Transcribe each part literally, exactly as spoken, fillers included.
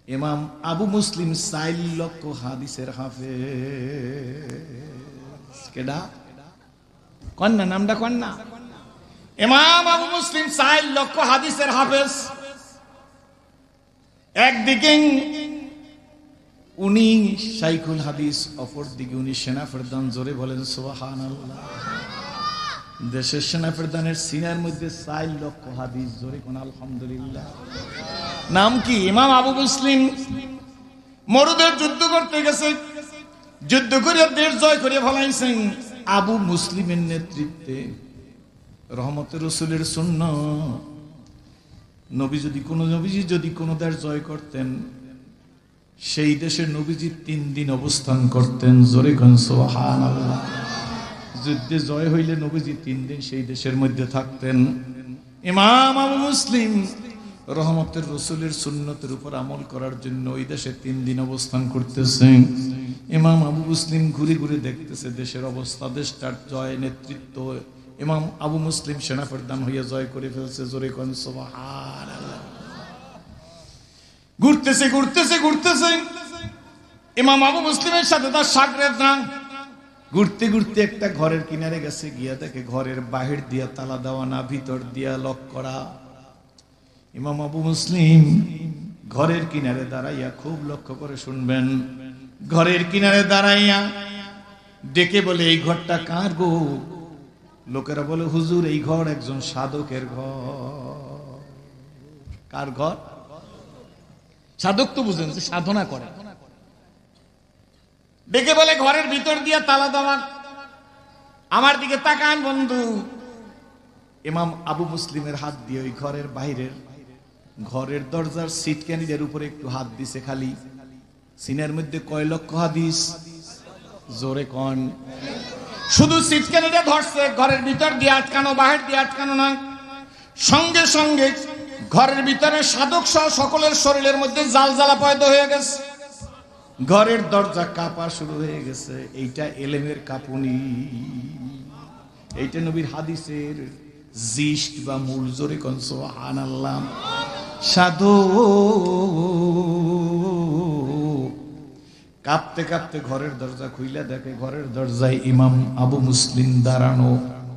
ইমাম আবু মুসলিম চার লক্ষ হাদিসের হাফেজ। কেডা কন্যা নামটা কন্যা ইমাম আবু মুসলিম চার লক্ষ হাদিসের হাফেজ। একদিকে উনি শাইখুল হাদিস, অপরদিকে উনি সেনাপ্রধান। জোরে বলেন সুবহানাল্লাহ। দেশের সেনাপ্রধানের সিনার মধ্যে চার লক্ষ হাদিস। জোরে কোন আলহামদুলিল্লাহ। নাম কি? ইমাম আবু মুসলিম। মরুদের যুদ্ধ করতে গেছে, যুদ্ধ করে দেশ জয় করে ফলাইছেন আবু মুসলিমের নেতৃত্বে। রহমতের রাসূলের সুন্নাত, নবী যদি কোন নবীজি যদি কোন দেশ জয় করতেন, সেই দেশে নবীজি তিন দিন অবস্থান করতেন। জোরে কোন সুবহানাল্লাহ। যুদ্ধে জয় হইলে নবীজি তিন দিন সেই দেশের মধ্যে থাকতেন। ইমাম আবু মুসলিম রহমতের রাসূলের সুন্নতের উপর আমল করার জন্য ওই দেশে তিন দিন অবস্থান করতেছেন। ইমাম আবু মুসলিম ঘুরে ঘুরে দেখতেছে দেশের অবস্থা, দেশটার জয় নেতৃত্ব ইমাম আবু মুসলিম সেনাপ্রধান হইয়া জয় করে ফেলছে। জোরে কোন সুবহানাল্লাহ। ঘুরতেছে ঘুরতেছে ঘুরতেছে ইমাম আবু মুসলিমের সাথে তার শাগরেদরা ঘুরতে ঘুরতে একটা ঘরের কিনারে গেছে। গিয়া দেখে ঘরের বাহির দিয়া তালা দেওয়া না, ভিতর দিয়া লক করা। ইমাম আবু মুসলিম ঘরের কিনারে দাঁড়াইয়া, খুব লক্ষ্য করে শুনবেন, ঘরের কিনারে দাঁড়াইয়া ডেকে বলে, এই ঘরটা কার গো? লোকেরা বলে, হুজুর এই ঘর একজন সাধকের ঘর। কার ঘর? সাধক তো বুঝেন, সাধনা করে। ডেকে বলে, ঘরের ভিতর দিয়া তালা দেওয়া। আমার দিকে তাকান বন্ধু। ইমাম আবু মুসলিমের হাত দিয়ে ওই ঘরের বাইরের ঘরের দরজার সিটকানিদের উপরে একটু হাত দিছে খালি। সিনের মধ্যে কয় লক্ষ হাদিস? জোরে কন। শুধু সিটকানিটা ধরছে, ঘরের ভিতর দিয়ে আটকানো, বাহির দিয়ে আটকানো নয়। সঙ্গে সঙ্গে ঘরের ভিতরে সাধক সহ সকলের শরীরের মধ্যে জালজালা পয়দা হয়ে গেছে। ঘরের দরজা কাঁপা শুরু হয়ে গেছে। এইটা এলেমের কাঁপুনি, এইটা নবীর হাদিসের জিস্ট বা মূল। জোরে কোন সুবহানাল্লাহ। সাধু কাঁপতে কাঁপতে ঘরের দরজা খুইলা দেখে ঘরের দরজায় ইমাম আবু মুসলিম দাঁড়ানো।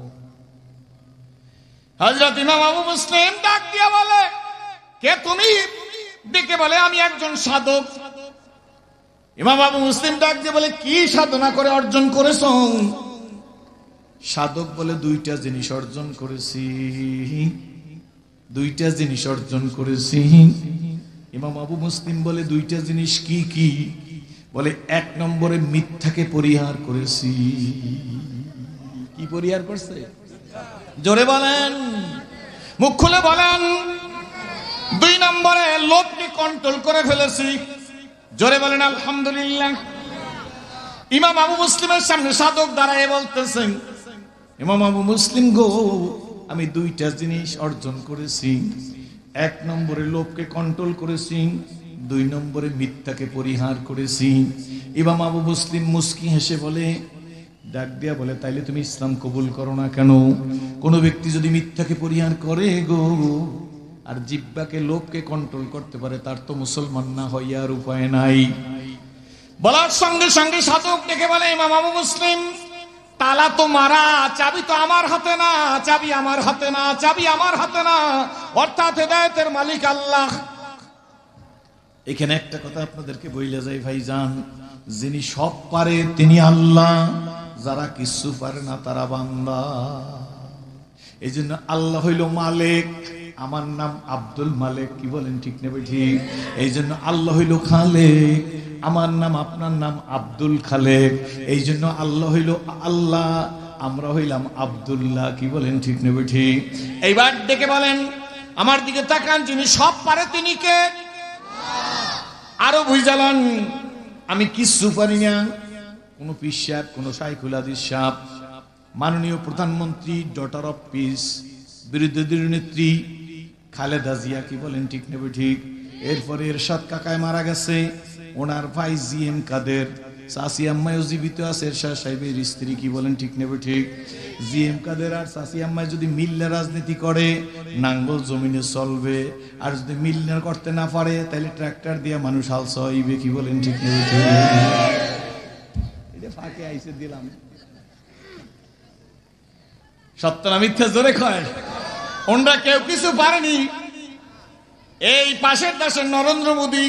হযরত ইমাম আবু মুসলিম ডাক দিয়া বলে, কে তুমি? ডেকে বলে, আমি একজন সাধক। ইমাম আবু মুসলিম ডাক দিয়ে বলে, কি সাধনা করে অর্জন করেছ? সাধক বলে, দুইটা জিনিস অর্জন করেছি, দুইটা জিনিস অর্জন করেছি। ইমাম আবু মুসলিম বলে, দুইটা জিনিস কি কি? বলে, এক নম্বরে মিথ্যাকে পরিহার করেছি। কি পরিহার করছে? জোরে বলেন, মুখ খুলে বলেন। দুই নম্বরে লোভকে কন্ট্রোল করে ফেলেছি। জোরে বলেন আলহামদুলিল্লাহ। ইমাম আবু মুসলিমের সামনে সাধক দাঁড়ায় বলতেছেন, ইমাম আবু মুসলিম গো, আমি দুইটা জিনিস অর্জন করেছি। এক নম্বরে লোভকে কন্ট্রোল করেছি, দুই নম্বরে মিথ্যাকে পরিহার করেছি। ইমাম আবু মুসলিম মুস্কি হেসে বলে, ডাক দিয়া বলে, তাইলে তুমি ইসলাম কবুল করো না কেন? কোন ব্যক্তি যদি মিথ্যাকে পরিহার করে গো আর জিহ্বাকে লোভকে কন্ট্রোল করতে পারে, তার তো মুসলমান না হইয়ার উপায় নাই। বলার সঙ্গে সঙ্গে সাধক ডেকে বলে, ইমাম আবু মুসলিম, তালা তো মারা, চাবি তো আমার হাতে না, চাবি আমার হাতে না, চাবি আমার হাতে না, অর্থাৎ হেদায়েতের মালিক আল্লাহ। এখানে একটা কথা আপনাদেরকে বইলে যাই ভাইজান, যিনি সব পারে তিনি আল্লাহ, যারা কিছু পারে না তারা বান্দা। এই জন্য আল্লাহ হইল মালিক, আমার নাম আব্দুল মালিক। কি বলেন, ঠিক নেবে ঠিক? এই জন্য আল্লাহ হইল খালেক, আমার নাম আপনার নাম আব্দুল খালেক। এই জন্য আল্লাহ হইল আল্লাহ, আমরা হইলাম আব্দুল্লাহ। কি বলেন, ঠিক নেবে ঠিক? এইবার ডেকে বলেন, আমার দিকে তাকান, যিনি সব পারে তিনি কে? আরো বুঝালেন, আমি কিচ্ছু পারি না। কোন পীর সাহেব, কোন শাইখুল হাদিস সাহেব, মাননীয় প্রধানমন্ত্রী, ডটার অফ পিস, বিরোধী দলীয় নেত্রী খালেদা জিয়া। কি বলেন, ঠিক নেবে ঠিক? এরপরে এরশাদ কাকায় মারা গেছে, ওনার ভাই জি এম কাদের, চাচি আম্মায়ও জীবিত আছে, এরশাদ সাহেবের স্ত্রী, কি বলেন ঠিক নেবে ঠিক? জি এম কাদের আর চাচি আম্মায় যদি মিললে রাজনীতি করে নাঙ্গল জমিনে চলবে, আর যদি মিললে করতে না পারে তাহলে ট্রাক্টর দিয়ে মানুষ হাল চাইবে, কি বলেন ঠিক নেবে ঠিক? এটা ফাঁকে আইসে দিলাম, সত্য না মিথ্যা জোরে কয়? ওনরা কেউ কিছু পারেনি। এই পাশের দেশের নরেন্দ্র মোদী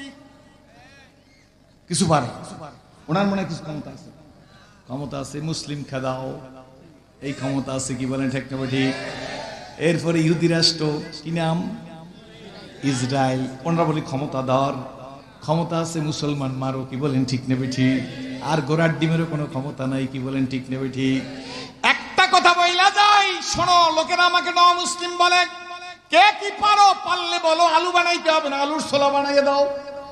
কিছু পারে, ওনার মনে কিছু ক্ষমতা আছে, ক্ষমতা আছে মুসলিম খেদাও, এই ক্ষমতা আছে, কি বলেন ঠিক না ঠিক? এরপরে ইহুদি রাষ্ট্র, কি নাম? ইসরায়েল, ওনারা বলে ক্ষমতাধর, ক্ষমতা আছে মুসলমান মারো, কি বলেন ঠিক নেবে ঠিক? আর গোড়ার ডিমেরও কোনো ক্ষমতা নাই, কি বলেন ঠিক নেবে ঠিক? একটা কথা বইলা যাই, শোনো, লোকেরা আমাকে ন মুসলিম বলে, কে কি পারো, পারলে বলো, আলু বানাইতে হবে না, আলুর ছোলা বানাইয়ে দাও।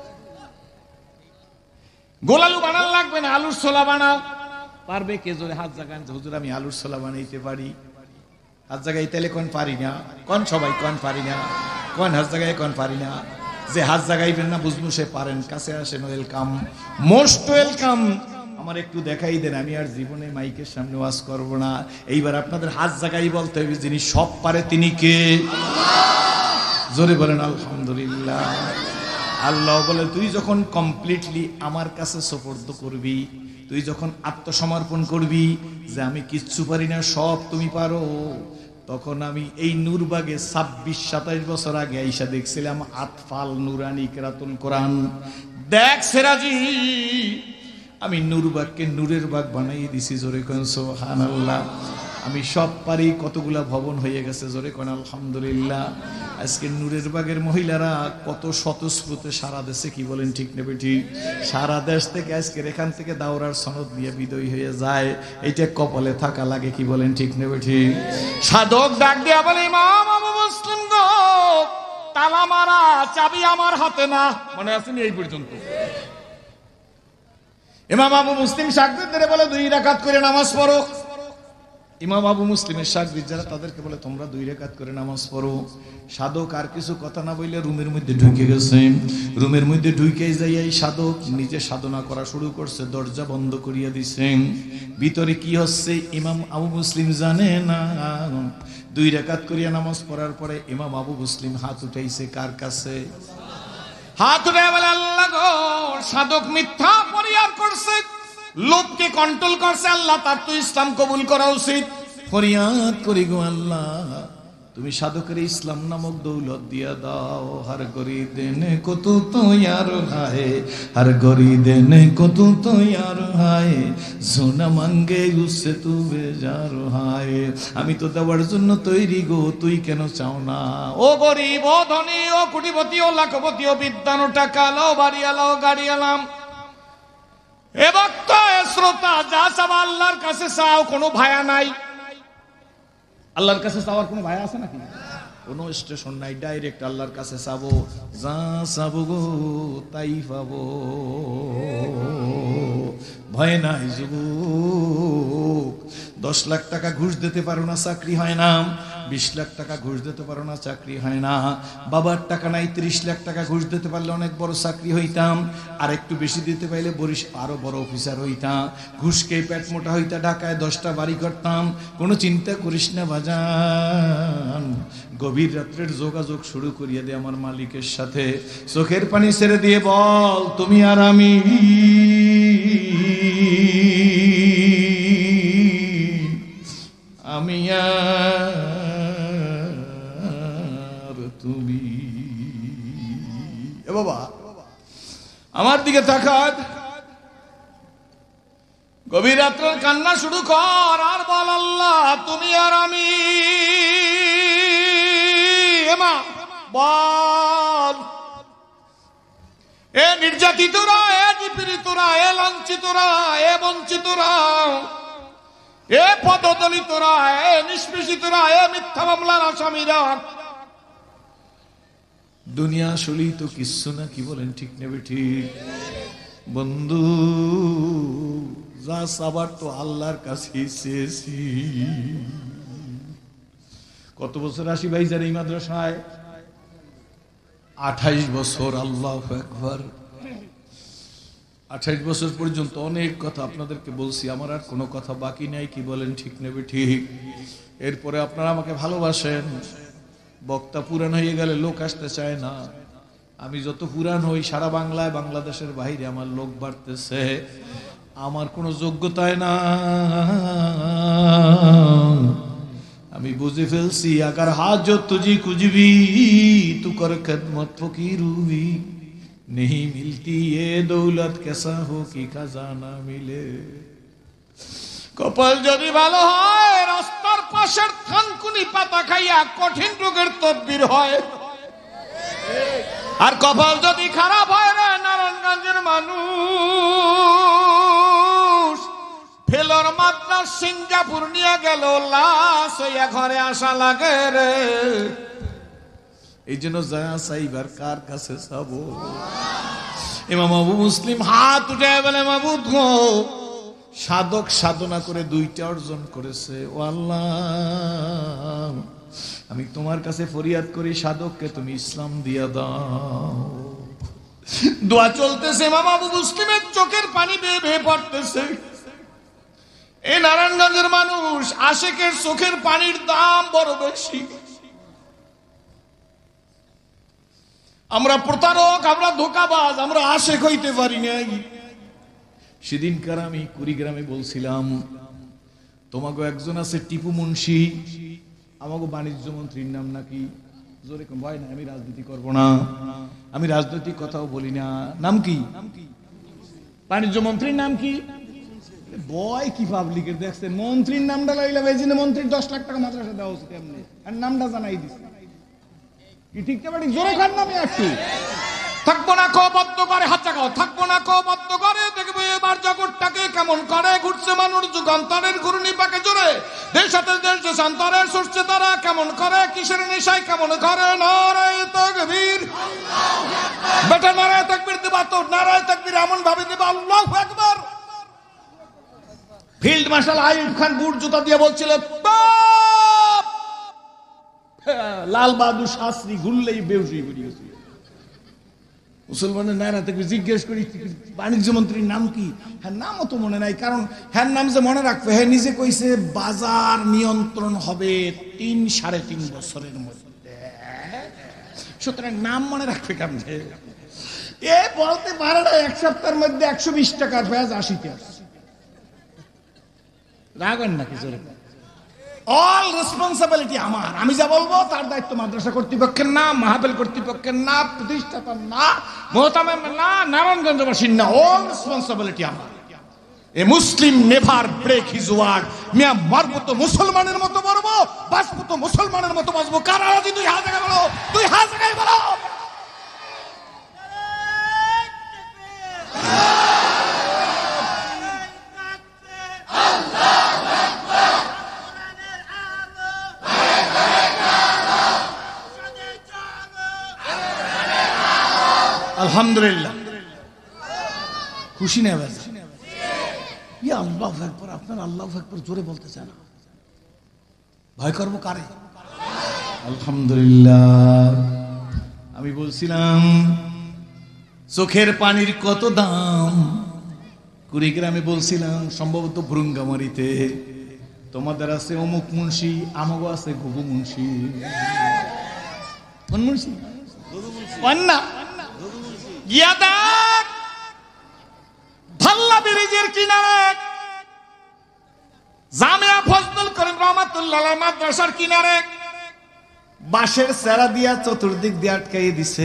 গোল আলু বানান লাগবে না, আলুর ছোলা বানাও। পারবে কে? জোরে হাত জাগান, হুজুর আমি আলুর ছোলা বানাইতে পারি। হাত জাগাই তাহলে কোন পারি না, কোন সবাই কোন পারি না, কোন হাত জাগাই কোন পারি না। যে হাত জাগাইবেন না বুঝবো সে পারেন, কাছে আসেন, ওয়েলকাম, মোস্ট ওয়েলকাম। আমার একটু দেখাই দেন, আমি আর জীবনে মাইকের সামনে ওয়াজ করব না। এইবার আপনাদের হাত জাগাই বলতে হবে, যিনি সব পারে তিনি কে? জোরে বলেন আলহামদুলিল্লাহ। আল্লাহ বলে, তুই যখন কমপ্লিটলি আমার কাছে সুপর্দ করবি, তুই যখন আত্মসমর্পণ করবি যে আমি কিচ্ছু পারি না, সব তুমি পারো, তখন আমি এই নূরবাগে ছাব্বিশ সাতাইশ বছর আগে আইসা দেখছিলাম আতফাল নুরানি কেরাতুল কোরআন। দেখ সেরাজি, আমি নূরবাগকে নূরের বাগ বানাই দিছি, জোরে কোন সুবহানাল্লাহ। আমি সব পারি, কতগুলা ভবন হয়ে গেছে, জোরে কোন আলহামদুলিল্লাহ। আজকে নূরের বাগের মহিলারা কত স্বতঃস্ফূর্ত সারা দেশে, কি বলেন ঠিক নেবে ঠিক? সারা দেশ থেকে আজকের এখান থেকে দাওরার সনদ দিয়ে বিদয় হয়ে যায়, এইটা কপালে থাকা লাগে, কি বলেন ঠিক নেবে ঠিক? সাধক ডাক দিয়া বলে, ইমাম আবু মুসলিম গো, তালা মারা, চাবি আমার হাতে না। মনে আছে নি এই পর্যন্ত? ইমাম আবু মুসলিম শাগরিদদের বলে, দুই রাকাত করে নামাজ পড়ো। ইমাম আবু মুসলিমের শাগরিদ যারা, তাদেরকে বলে, তোমরা দুই রাকাত করে নামাজ পড়ো। সাধক আর কিছু কথা না বললে রুমের মধ্যে ঢুকে গেছে। রুমের মধ্যে ঢুকে যাই এই সাধক নিজে সাধনা করা শুরু করছে, দরজা বন্ধ করিয়া দিছে। ভিতরে কি হচ্ছে ইমাম আবু মুসলিম জানে না। দুই রাকাত করিয়া নামাজ পড়ার পরে ইমাম আবু মুসলিম হাত উঠাইছে কার কাছে? হাত উঠে বলে, আল্লাহ গো, সাধক মিথ্যা পরিহার করছে, লোককে কন্ট্রোল করছে, আল্লাহ তার তো ইসলাম কবুল করা উচিত। ফরিয়াদ করি গো আল্লাহ, তুমি সাধকের ইসলাম নামক দৌলত দিয়া দাও। হর গরি দেনে কত তো ইয়ার হায়, হর গরি দেনে কত তো ইয়ার হায়, সোনা মাঙ্গে উসে তু বেজার হায়। আমি তো দেওয়ার জন্য তৈরি গো, তুই কেন চাও না? ও গরিব, ও ধনী, ও কোটিপতি, ও লাখপতি, ও বিদ্যান, ও টাকা লাও, বাড়ি আলাও, গাড়ি আলাম। এ ভক্ত, এ শ্রোতা, যা চাও আল্লাহর কাছে চাও, কোনো ভায়া নাই। আল্লাহর কাছে চাওয়ার কোনো ভায়া আছে নাকি? কোনো স্টেশন নাই, ডাইরেক্ট আল্লাহর কাছে চাবো, যা চাবো গো তাই পাবো, ভয় নাই যুবক। দশ লাখ টাকা ঘুষ দিতে পারো না, চাকরি হয় না। বিশ লাখ টাকা ঘুষ দিতে পারো না, চাকরি হয় না। বাবার টাকা নাই, ত্রিশ লাখ টাকা ঘুষ দিতে পারলে অনেক বড় চাকরি হইতাম। আর একটু বেশি দিতে পারলে বরিশ আরো বড় অফিসার হইতাম। ঘুষকে পেট মোটা হইতা, ঢাকায় দশটা বাড়ি করতাম। কোনো চিন্তা করিস না বাজান, গভীর রাত্রের যোগাযোগ শুরু করিয়ে দে আমার মালিকের সাথে। চোখের পানি ছেড়ে দিয়ে বল, তুমি আর আমি, আমি আর তুমি। এ বাবা, আমার দিকে তাকাত, গভীর রাত্রের কান্না শুরু কর আর বল, আল্লাহ তুমি আর আমি। এমা বল, এ নির্যাতিতরা, এ নিপীড়িতরা, এ লাঞ্ছিতরা, এ বঞ্চিতরা, এ পদদলিতরা, এ নিষ্পেষিতরা, এ মিথ্যা মামলার আসামিরা, দুনিয়া আসলেই তো কিচ্ছু না, কি বলেন ঠিক নেবে ঠিক? বন্ধু, যা চাবার তো আল্লাহর কাছে চেয়েছি। কত বছর আসি ভাই যার এই মাদ্রাসায়? আঠাইশ বছর। আল্লাহু আকবার। আঠাইশ বছর পর্যন্ত অনেক কথা আপনাদেরকে বলছি, আমার আর কোনো কথা বাকি নাই। কি বলেন, ঠিক নেবে ঠিক? এরপরে আপনারা আমাকে ভালোবাসেন। বক্তা পুরান হয়ে গেলে লোক আসতে চায় না। আমি যত পুরান হই, সারা বাংলায় বাংলাদেশের বাইরে আমার লোক বাড়তেছে। আমার কোনো যোগ্যতায় না, আমি বুঝে ফেলছি। আগার হাজত তুঝি কুজবি তু কর খিদমত ফকিরুবি, नहीं मिलती ये दौलत कैसा हो कि खजाना मिले। কপাল যদি ভালো হয়, রাস্তার পাশের থানকুনি পাতা খাইয়া কঠিন রোগের তদবির হয়। আর কপাল যদি খারাপ হয় রে নারায়ণগঞ্জের মানুষ, ফেলোর মাদ্রাস সিঙ্গাপুর নিয়ে গেল, লাশ হইয়া ঘরে আসা লাগে রে। এই জন্য যায়া সাইবার কার কাছে যাব? ইমাম আবু মুসলিম হাত উঠে বলে, মাবুদ গো, সাধক সাধনা করে দুইটা অর্জন করেছে। ও আল্লাহ, আমি তোমার কাছে ফরিয়াদ করি, সাধককে তুমি ইসলাম দিয়া দাও। দোয়া চলতেছে, ইমাম আবু মুসলিমের চোখের পানি বেয়ে বেয়ে পড়তেছে। এই নারায়ণগঞ্জের মানুষ, আশেকের চোখের পানির দাম বড় বেশি। আমরা প্রতারক, আমরা ধোকাবাজ, আমরা আশেক হইতে পারি নাই। সেদিনকার আমি কুড়িগ্রামে বলছিলাম, তোমাকে একজন আছে টিপু মুন্সি, আমাকে বাণিজ্য মন্ত্রীর নাম নাকি, জোরে ভয় না, আমি রাজনীতি করব না, আমি রাজনৈতিক কথাও বলি না। নাম কি? বাণিজ্য মন্ত্রীর নাম কি? বয় কি পাবলিকের দেখছেন, মন্ত্রীর নামটা লাইলাম, এই জন্য মন্ত্রীর দশ লাখ টাকা মাদ্রাসা দেওয়া উচিত। এমনি আর নামটা জানাই দিচ্ছে কি ঠিক না? জোরে খান নামে একটু থাকবো না কো বদ্ধ করে, হাত জাগাও, থাকবো না কো বদ্ধ করে। দেখবে এবার জগৎটাকে কেমন করে ঘুরছে মানুষ, যুগান্তরের ঘূর্ণি পাকে জোরে, দেশ সাথে দেশ দেশান্তরে সরছে তারা, কেমন করে কিসের নেশায় কেমন করে। নারায়ে তাকবীর, বেটা নারায়ে তাকবীর দিবা তো, নারায়ে তাকবীর এমন ভাবে দিবা, আল্লাহু আকবার। Field marshal Ayub Khan boot জুতা দিয়ে বলছিল, লাল বাহাদুর শাস্ত্রী ঘুরলেই বেউসি হয়ে গেছে। মুসলমানের নারা থেকে জিজ্ঞেস করি, বাণিজ্য মন্ত্রীর নাম কি? হ্যাঁ, নামও তো মনে নাই, কারণ হ্যাঁ নাম যে মনে রাখবে, হ্যাঁ নিজে কইছে বাজার নিয়ন্ত্রণ হবে তিন সাড়ে তিন বছরের মধ্যে, সুতরাং নাম মনে রাখবে কেমন? এ বলতে পারে না এক সপ্তাহের মধ্যে একশো বিশ টাকার পেঁয়াজ আশিতে আসছে। রাখবেন নাকি? জোরে অল রেসপন্সিবিলিটি আমার, আমি যা বলবো তার দায়িত্ব মাদ্রাসা কর্তৃপক্ষের না, মাহফিল কর্তৃপক্ষের না, প্রতিষ্ঠাতার না, মোহতামের না, নারায়ণগঞ্জবাসীর না, অল রেসপন্সিবিলিটি আমার। A Muslim never break his word. মিয়া মরবো তো মুসলমানের মতো মরবো, বাঁচবো তো মুসলমানের মতো বাঁচবো। কারা রাজি? তুই হাত জায়গায় বলো, তুই হাত জায়গায় বলো। আলহামদুলিল্লাহ, খুশি না ভাই? ইয়া আল্লাহু আকবার। আপনার আল্লাহু আকবার জোরে বলতে চান, ভয় করবো কারে? আলহামদুলিল্লাহ। আমি বলছিলাম চোখের পানির কত দাম। কুড়িগ্রামে বলছিলাম, সম্ভবত ভ্রুঙ্গামারিতে, তোমাদের আছে অমুক মুন্সি, আমাগো আছে ঘুঘু মুন্সি। কোন মুন্সি? না গিয়া দেখ, ভাল্লা ব্রিজের কিনারে, জামিয়া ফজলুল করিম রহমাতুল্লাহ মাদ্রাসার কিনারে বাঁশের চারা দিয়া চতুর্দিক দিয়ে আটকাইয়ে দিছে।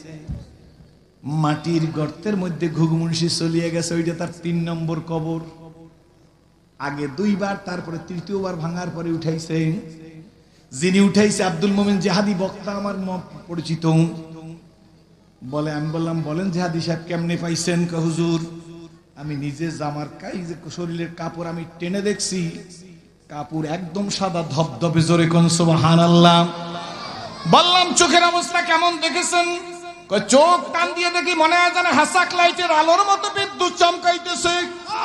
মাটির গর্তের মধ্যে ঘুঘু মুন্সি চলিয়ে গেছে, ওইটা তার তিন নম্বর কবর। আগে দুইবার, তারপরে তৃতীয়বার ভাঙার পরে উঠাইছে। যিনি উঠাইছে আব্দুল মোমিন জেহাদি বক্তা, আমার পরিচিত। বলে, আমি বললাম বলেন জেহাদি সাহেব কেমনে পাইছেন? কে হুজুর, আমি নিজে জামার কাই যে শরীরের কাপড় আমি টেনে দেখছি, কাপড় একদম সাদা ধবধবে। জোরে কোন সুবহানাল্লাহ। বললাম চোখের অবস্থা কেমন দেখেছেন? চোখ টান দিয়ে দেখি মনে হয় যেন হাসাক লাইটের আলোর মতো বিদ্যুৎ চমকাইতেছে।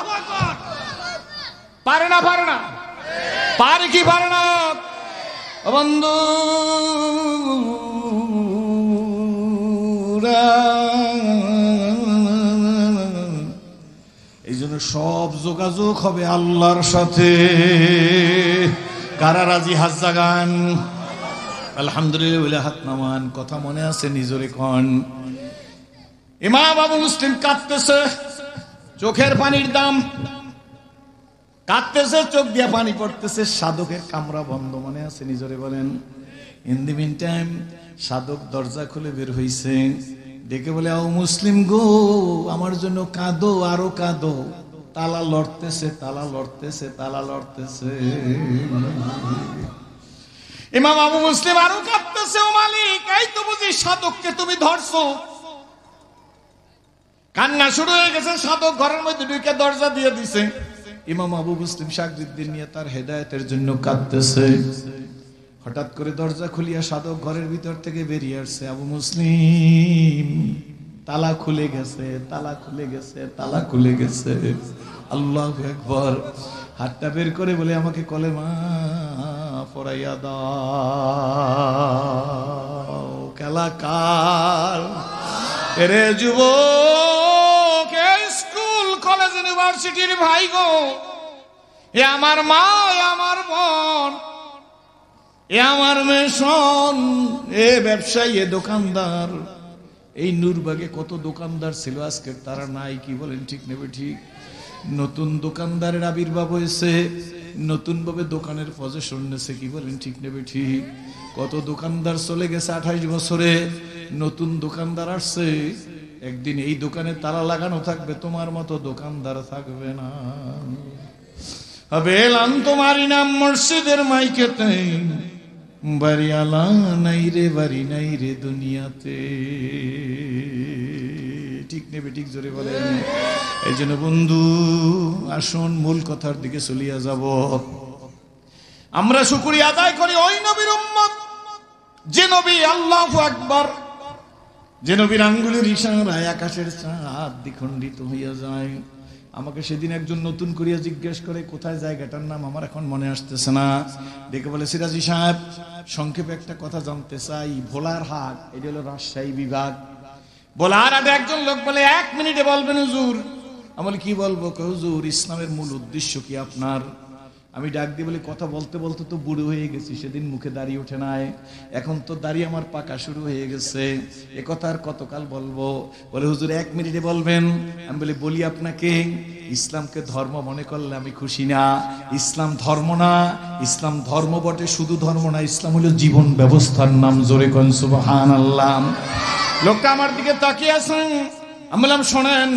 পারে না, পারে না, পারে কি পারে না? বন্ধু জন্য সব যোগাযোগ হবে আল্লাহর সাথে। কারা রাজি হাত জাগান? আলহামদুলিল্লাহ, হাত নামান। কথা মনে আছে? নিজরে কন। ইমাম আবু মুসলিম কাঁদতেছে, চোখের পানির দাম, কাঁদতেছে, চোখ দিয়ে পানি পড়তেছে। সাধকের কামরা বন্ধ, মনে আছে? নিজরে বলেন। ইন দি মিন টাইম সাধক দরজা খুলে বের হইছে, ডেকে বলে, আবু মুসলিম গো, আমার জন্য কাঁদো, আরো কাঁদো। তালা লড়তেছে, তালা লড়তেছে, তালা লড়তেছে। ইমাম আবু মুসলিম আরো কাঁদতেছে, ও মালিক, এই তো বুঝি সাধককে তুমি ধরছো। কান্না শুরু হয়ে গেছে। সাধক ঘরের মধ্যে ঢুকে দরজা দিয়ে দিছে। ইমাম আবু মুসলিম শাগরিদদের নিয়ে তার হেদায়েতের জন্য কাঁদতেছে। হঠাৎ করে দরজা খুলিয়া সাধক ঘরের ভিতর থেকে বেরিয়ে আসছে। আবু মুসলিম, তালা খুলে গেছে, তালা খুলে গেছে, তালা খুলে গেছে। আল্লাহু আকবার। হাতটা বের করে বলে, আমাকে কলেমা পড়াইয়া দাও। কেলাকার এরে যুবক, স্কুল কলেজ ইউনিভার্সিটির ভাই গো, এ আমার মা, এ আমার বোন, এ আমার মেশন, এ ব্যবসায়ী, এ দোকানদার। এই নূরবাগে কত দোকানদার ছিল, আজকে তারা নাই। কি বলেন? ঠিক নেবে ঠিক। নতুন দোকানদারের আবির্ভাব হয়েছে, নতুন ভাবে দোকানের পজিশন নেছে। কি বলেন? ঠিক নেবে ঠিক। কত দোকানদার চলে গেছে আঠাইশ বছরে, নতুন দোকানদার আসছে। একদিন এই দোকানে তালা লাগানো থাকবে, তোমার মতো দোকানদার থাকবে না। হবে এলাম তোমারই নাম মসজিদের মাইকেতে, বাড়ি আলা নাই রে, বাড়ি নাই রে দুনিয়াতে। ঠিক নেবে ঠিক, জোরে বলেন। এই জন্য বন্ধু, আসুন মূল কথার দিকে চলিয়া যাব। আমরা শুকরিয়া আদায় করি ওই নবীর উম্মত, যে নবী, আল্লাহু আকবার, যে নবীর আঙ্গুলের ইশারায় আকাশের চাঁদ দ্বিখণ্ডিত হইয়া যায়। আমাকে সেদিন একজন নতুন করিয়া জিজ্ঞেস করে, কোথায় জায়গাটার নাম আমার এখন মনে আসতেছে না। দেখে বলে, সিরাজি সাহেব, সংক্ষেপে একটা কথা জানতে চাই। ভোলার হাট, এটা হলো রাজশাহী বিভাগ। ভোলার হাটে একজন লোক বলে, এক মিনিটে বলবেন হুজুর। আমি বলি, কি বলবো? হুজুর, ইসলামের মূল উদ্দেশ্য কি আপনার? আমি ডাক দিয়ে বলি, কথা বলতে বলতে তো বুড়ো হয়ে গেছি, সেদিন মুখে দাড়ি ওঠে নাই, এখন তো দাড়ি আমার পাকা শুরু হয়ে গেছে, এ কথা আর কতকাল বলবো? বলে, হুজুর এক মিনিটে বলবেন। আমি বলি, বলি আপনাকে, ইসলামকে ধর্ম মনে করলে আমি খুশি না। ইসলাম ধর্ম না, ইসলাম ধর্ম বটে, শুধু ধর্ম না, ইসলাম হলো জীবন ব্যবস্থার নাম। জোরে কোন সুবহানাল্লাহ। লোকটা আমার দিকে তাকিয়ে আছেন। আমি বললাম, শোনেন,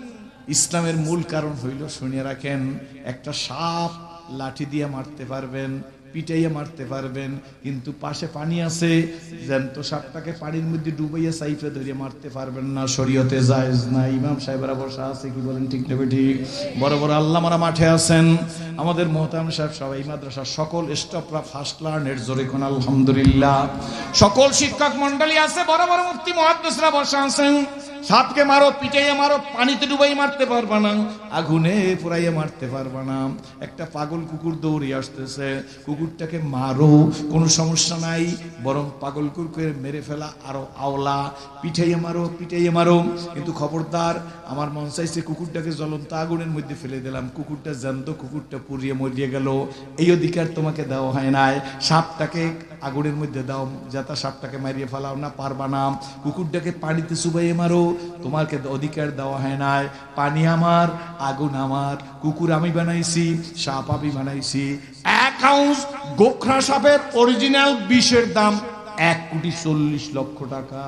ইসলামের মূল কারণ হইল, শুনিয়ে রাখেন, একটা সাপ লাঠি দিয়ে মারতে পারবেন, পিটাইয়া মারতে পারবেন, কিন্তু পাশে পানি আছে, জ্যান্ত সাপটাকে পানির মধ্যে ডুবাইয়া সাইফে ধরিয়ে মারতে পারবেন না। শরীয়তে জায়েজ না। ইমাম সাহেবরা বসা আছে, কি বলেন? ঠিক নেবে ঠিক। বড় বড় আল্লামারা মাঠে আছেন। আমাদের মোহতারাম সাহেব সবাই, মাদ্রাসার সকল স্টাফরা ফার্স্ট লার্নের, জোরে কোন আলহামদুলিল্লাহ। সকল শিক্ষক মন্ডলী আছে, বড় বড় মুফতি মুহাদ্দিসরা বসা আছেন। সাপকে মারো, পিটাইয়া মারো, পানিতে ডুবাই মারতে পারবা না, আগুনে পুরাইয়া মারতে পারবা না। একটা পাগল কুকুর দৌড়ে আসতেছে, কুকুরটাকে মারো, কোনো সমস্যা নাই, বরং পাগল কুকুরকে মেরে ফেলা আরো আওলা। পিটাইয়া মারো, পিটাইয়া মারো, কিন্তু খবরদার, আমার মন চাইছে কুকুরটাকে জ্বলন্ত আগুনের মধ্যে ফেলে দিলাম, কুকুরটা জ্যান্ত, কুকুরটা পুড়িয়ে মরিয়ে গেল, এই অধিকার তোমাকে দেওয়া হয় নাই। সাপটাকে আগুনের মধ্যে দাও, যাতে সাপটাকে মারিয়ে ফেলাও না, পারবা না। কুকুরটাকে পানিতে চুবাইয়ে মারো, তোমাকে অধিকার দেওয়া হয় নাই। পানি আমার, আগুন আমার, কুকুর আমি বানাইছি, সাপ আমি বানাইছি। এক আউন্স গোখরা সাপের অরিজিনাল বিষের দাম এক কোটি চল্লিশ লক্ষ টাকা।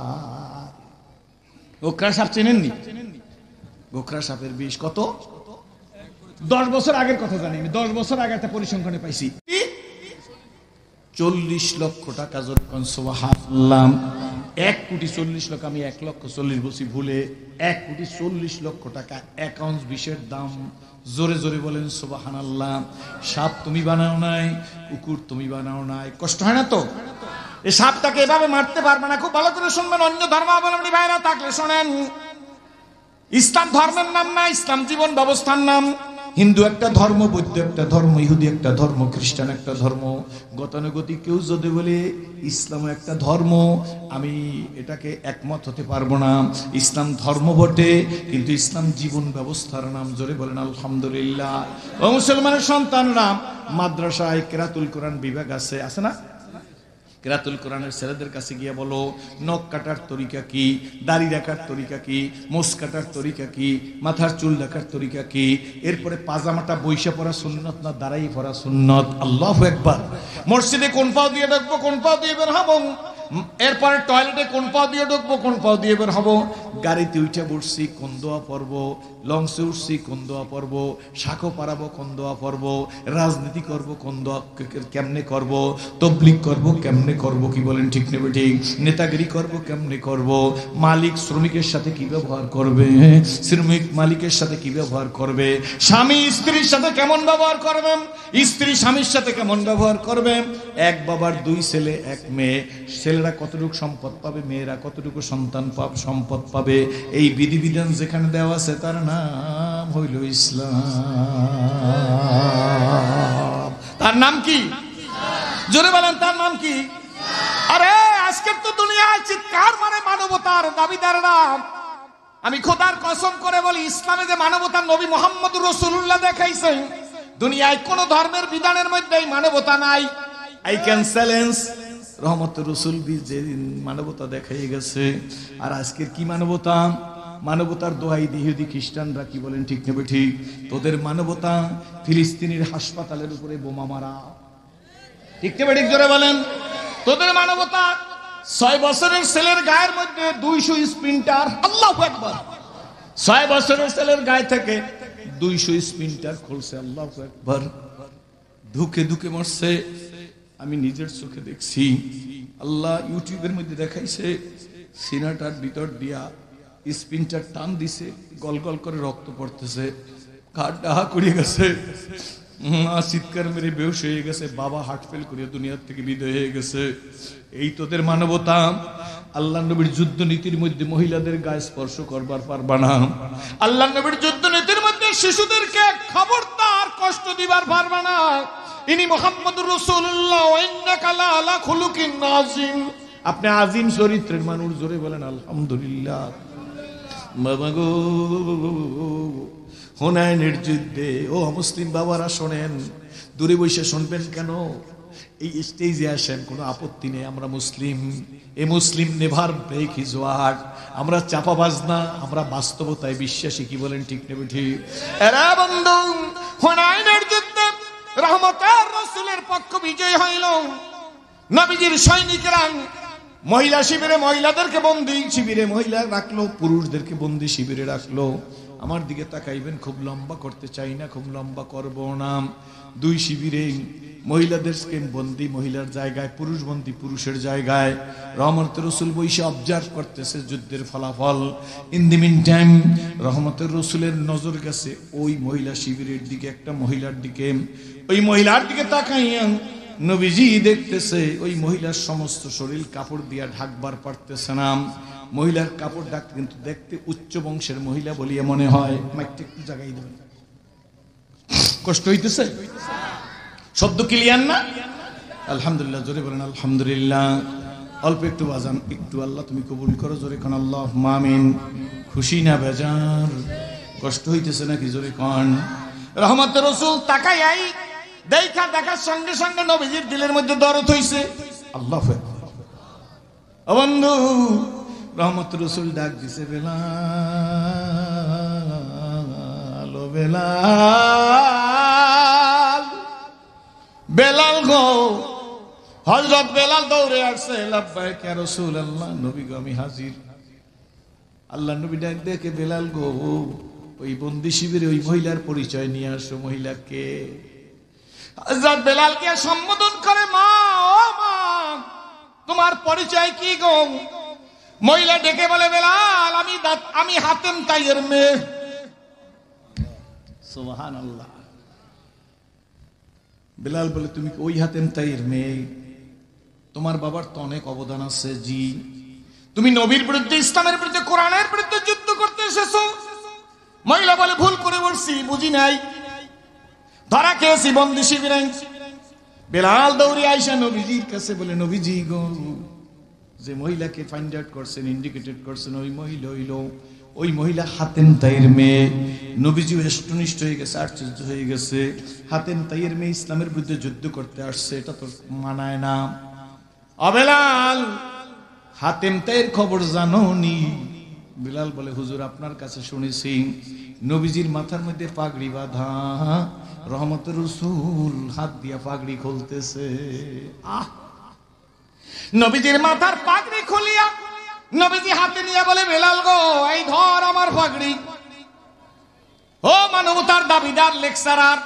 গোখরা সাপ চেনেননি? গোখরা সাপের বিষ কত? দশ বছর আগের কথা জানি আমি, দশ বছর আগে একটা পরিসংখ্যানে পাইছি, চল্লিশ লক্ষ টাকা। যখন সুবহানাল্লাহ, এক কোটি চল্লিশ লক্ষ, আমি এক লক্ষ চল্লিশ বলছি ভুলে, এক কোটি চল্লিশ লক্ষ টাকা এক আউন্স বিষের দাম। জোরে জোরে বলেন সুবহানাল্লাহ। সাপ তুমি বানাও নাই, কুকুর তুমি বানাও নাই, কষ্ট হয় না তো? এই সাপটাকে এভাবে মারতে পারবে না। খুব ভালো করে শুনবেন, অন্য ধর্মাবলম্বী ভাইরা থাকলে শোনেন, ইসলাম ধর্মের নাম না, ইসলাম জীবন ব্যবস্থার নাম। হিন্দু একটা ধর্ম, বৌদ্ধ একটা ধর্ম, ইহুদি একটা ধর্ম, খ্রিস্টান একটা ধর্ম, গতানুগতিক কেউ যদি বলে ইসলাম একটা ধর্ম, আমি এটাকে একমত হতে পারবো না। ইসলাম ধর্ম বটে, কিন্তু ইসলাম জীবন ব্যবস্থার নাম। জোরে বলেন আলহামদুলিল্লাহ। ও মুসলমানের সন্তানরা, মাদ্রাসায় কেরাতুল কোরআন বিভাগ আছে, আছে না? কেরাতুল কোরআনের ছেলেদের কাছে গিয়ে বলো, নখ কাটার তরিকা কি, দাড়ি রাখার তরিকা কি, মোষ কাটার তরিকা কি, মাথার চুল রাখার তরিকা কি, এরপরে পাজামাটা বইসা পড়া সুন্নত না দাঁড়াই পড়া সুন্নত? আল্লাহু আকবার। মসজিদে কোন পাও দিয়ে ঢুকবো, কোন পাও দিয়ে বের হবো, এরপরে টয়লেটে কোন পাও দিয়ে ঢুকবো, কোন পাও দিয়ে বের হবো, গাড়িতে উঠে বসছি কোন দোয়া পড়বো, লঞ্চে উঠছি কোন দোয়া পড়বো, শাখো পারাবো কোন দোয়া পড়বো, রাজনীতি করবো কোন দোয়া কেমনে করবো, তবলিগ করবো কেমনে করবো, কি বলেন ঠিক নেবে ঠিক, নেতাগিরি করবো কেমনে করবো, মালিক শ্রমিকের সাথে কি ব্যবহার করবে, শ্রমিক মালিকের সাথে কি ব্যবহার করবে, স্বামী স্ত্রীর সাথে কেমন ব্যবহার করবে, স্ত্রী স্বামীর সাথে কেমন ব্যবহার করবে, এক বাবার দুই ছেলে এক মেয়ে, ছেলেরা কতটুকু সম্পদ পাবে, মেয়েরা কতটুকু সন্তান পাব সম্পদ পাবে, এই বিধিবিধান যেখানে দেওয়া আছে তার নাম হইল ইসলাম। তার নাম কি? জোরে বলেন, তার নাম কি? আরে আজকের তো দুনিয়ায় চিৎকার মানে মানবতার দাবিদাররা। আমি খোদার কসম করে বলি, ইসলামে যে মানবতার নবী মুহাম্মদ রাসূলুল্লাহ দেখাইছেন, দুনিয়ায় কোন ধর্মের বিধানের মধ্যে মানবতা নাই। আই ক্যান চ্যালেঞ্জ রহমতের রসুল যে মানবতা দেখাই গেছে। আর আজকের কি মানবতা? মানবতার দোহাই ইহুদি খ্রিস্টানরা, কি বলেন ঠিক নেবে ঠিক, তোদের মানবতা ফিলিস্তিনের হাসপাতালের উপরে বোমা মারা, ঠিক নেবে ঠিক, জোরে বলেন। তোদের মানবতা ছয় বছরের ছেলের গায়ের মধ্যে দুইশো স্প্রিন্টার, আল্লাহু আকবার, ছয় বছরের ছেলের গায়ে থেকে দুইশো স্প্রিন্টার খুলছে, আল্লাহু আকবার, ধুকে ধুকে মরছে। আমি নিজের চোখে দেখছি। আল্লাহ ইউটিউবের মধ্যে দেখাইছে, সিনাটার ভিতর দিয়া স্পিনটার টান দিছে, গল গল করে রক্ত পড়তেছে, কার ডাহা করিয়ে গেছে, মা চিৎকার মেরে বেহুশ হয়ে গেছে, বাবা হার্ট ফেল করে দুনিয়ার থেকে বিদায় হয়ে গেছে। এই তোদের মানবতা। আল্লাহ নবীর যুদ্ধ নীতির মধ্যে মহিলাদের গায়ে স্পর্শ করবার পারবা না। আল্লাহ নবীর যুদ্ধ নীতির মধ্যে শিশুদেরকে খবরদার কষ্ট দিবার পারবা না। ইনি মুহাম্মদুর রাসূলুল্লাহ ওয়া ইন্নাকা লাআলা খুলুকিন আযীম। আপনি আযীম চরিত্রের মানুষ, জোরে বলেন আলহামদুলিল্লাহ। বাবা গো, হুনাইনের যুদ্ধে, ও মুসলিম বাবারা শোনেন, দূরে বসে শুনবেন কেন, এই স্টেজে আসেন, কোনো আপত্তি নেই। আমরা মুসলিম, a Muslim never break his word. আমরা চাপাবাজ না, আমরা বাস্তবতায় বিশ্বাসী, কি বলেন ঠিক নেবে ঠিক। এরা বন্ধু, হুনাইনের যুদ্ধে রহমতের রাসূলের পক্ষ বিজয় হইল। নবীজির সৈনিকরা মহিলা শিবিরে মহিলাদেরকে বন্দী শিবিরে মহিলা রাখলো, পুরুষদেরকে বন্দী শিবিরে রাখলো। আমার দিকে তাকাইবেন, খুব লম্বা করতে চাই না, খুব লম্বা করব না। দুই শিবিরে মহিলাদেরকে বন্দী মহিলার জায়গায়, পুরুষ বন্দী পুরুষের জায়গায়। রহমতের রাসূল বইসে অবজার্ভ করতেছে যুদ্ধের ফলাফল। ইন দি মিন টাইম রহমতের রাসূলের নজর গেছে ওই মহিলা শিবিরের দিকে, একটা মহিলার দিকে। ওই মহিলার দিকে তাকাইয়া নবীজি দেখতেছে ওই মহিলার সমস্ত শরীর কাপড় দিয়া ঢাকবার পারতেছে না। মহিলার কাপড় ঢাকতে কিন্তু দেখতে উচ্চ বংশের মহিলা বলিয়া মনে হয়। মাইকটা একটু জায়গায় দেবেন, কষ্ট হইতেছে, শব্দ ক্লিয়ার না? আলহামদুলিল্লাহ, জোরে বলেন আলহামদুলিল্লাহ। অল্প একটু বাজান, একটু আল্লাহ তুমি কবুল করো, জোরে কোন আল্লাহুম্মা আমিন। খুশি না বেজার? কষ্ট হইতেছে নাকি? জোরে কোন। রহমতের রাসূল তাকাই আই দেখা দেখার সঙ্গে সঙ্গে নবীজির দিলের মধ্যে দরদ হইছে। আল্লাহু আকবার। ও বন্ধু, রহমতের রাসূল ডাক দিছে, বেলাল, ও বেলাল, বেলাল গো। হযরত বেলাল দৌড়ে আসছে, লাব্বাইক ইয়া রাসূলুল্লাহ, নবী গো আমি হাজির। আল্লাহ নবী ডাক দেখে, বেলাল গো, ওই বন্দি শিবিরে ওই মহিলার পরিচয় নিয়ে আসো। মহিলাকে হযরত বেলালকে সম্বোধন করে, মা, ও মা, তোমার পরিচয় কি গো? মহিলা ডেকে বলে, বেলাল, আমি আমি হাতেম তাইয়ের মেয়ে। সুবহানাল্লাহ। বেলাল বলে, তুমি ওই হাতেম তাইয়ের মেয়ে? তোমার বাবার তো অনেক অবদান আছে। জি। তুমি নবীর বিরুদ্ধে, ইসলামের বিরুদ্ধে, কোরআনের বিরুদ্ধে যুদ্ধ করতে এসেছো? মহিলা বলে, ভুল করে বলছি, বুঝি নাই। ধরা খেয়েছি বন্দি শিবিরে। বেলাল দৌড়ে আইসা নবীজির কাছে বলে, নবীজি গো, যে মহিলাকে ফাইন্ড আউট করছেন, ইন্ডিকেটেড করছেন, ওই মহিলা হইল ওই মহিলা হাতেম তাইয়ের মেয়ে। নবীজিও হেষ্টনিষ্ঠ হয়ে গেছে, আশ্চর্য হয়ে গেছে। হাতেম তাইয়ের মেয়ে ইসলামের বিরুদ্ধে যুদ্ধ করতে আসছে, এটা তো মানায় না। অবেলাল, হাতেম তাইয়ের খবর জানো নি? বিলাল বলে, হুজুর আপনার কাছে শুনেছি নবীজির মাথার মধ্যে পাগড়ি বাঁধা, রহমতের রাসূল হাত দিয়া পাগড়ি খুলতেছে। আহ, নবীজির মাথার পাগড়ি খুলিয়া নবীজি হাতে নিয়ে বলে, বেলাল গো, এই ধর আমার পাগড়ি। ও মানবতার দাবিদার লেকচারার,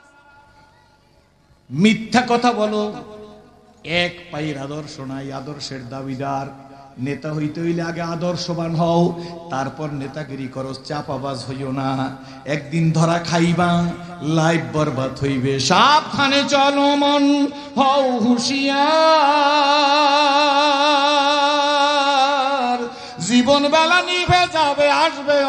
মিথ্যা কথা বলো, এক পায়ের আদর্শ নাই, আদর্শের দাবিদার। নেতা হইতে হইলে আগে আদর্শবান হও, তারপর নেতাগিরি করো, চাপাবাজ হইও না। একদিন ধরা খাইবা, লাইফ বরবাদ হইবে। সাবধানে চলো মন, হও হুঁশিয়ার, জীবন বেলা নিভে যাবে, আসবে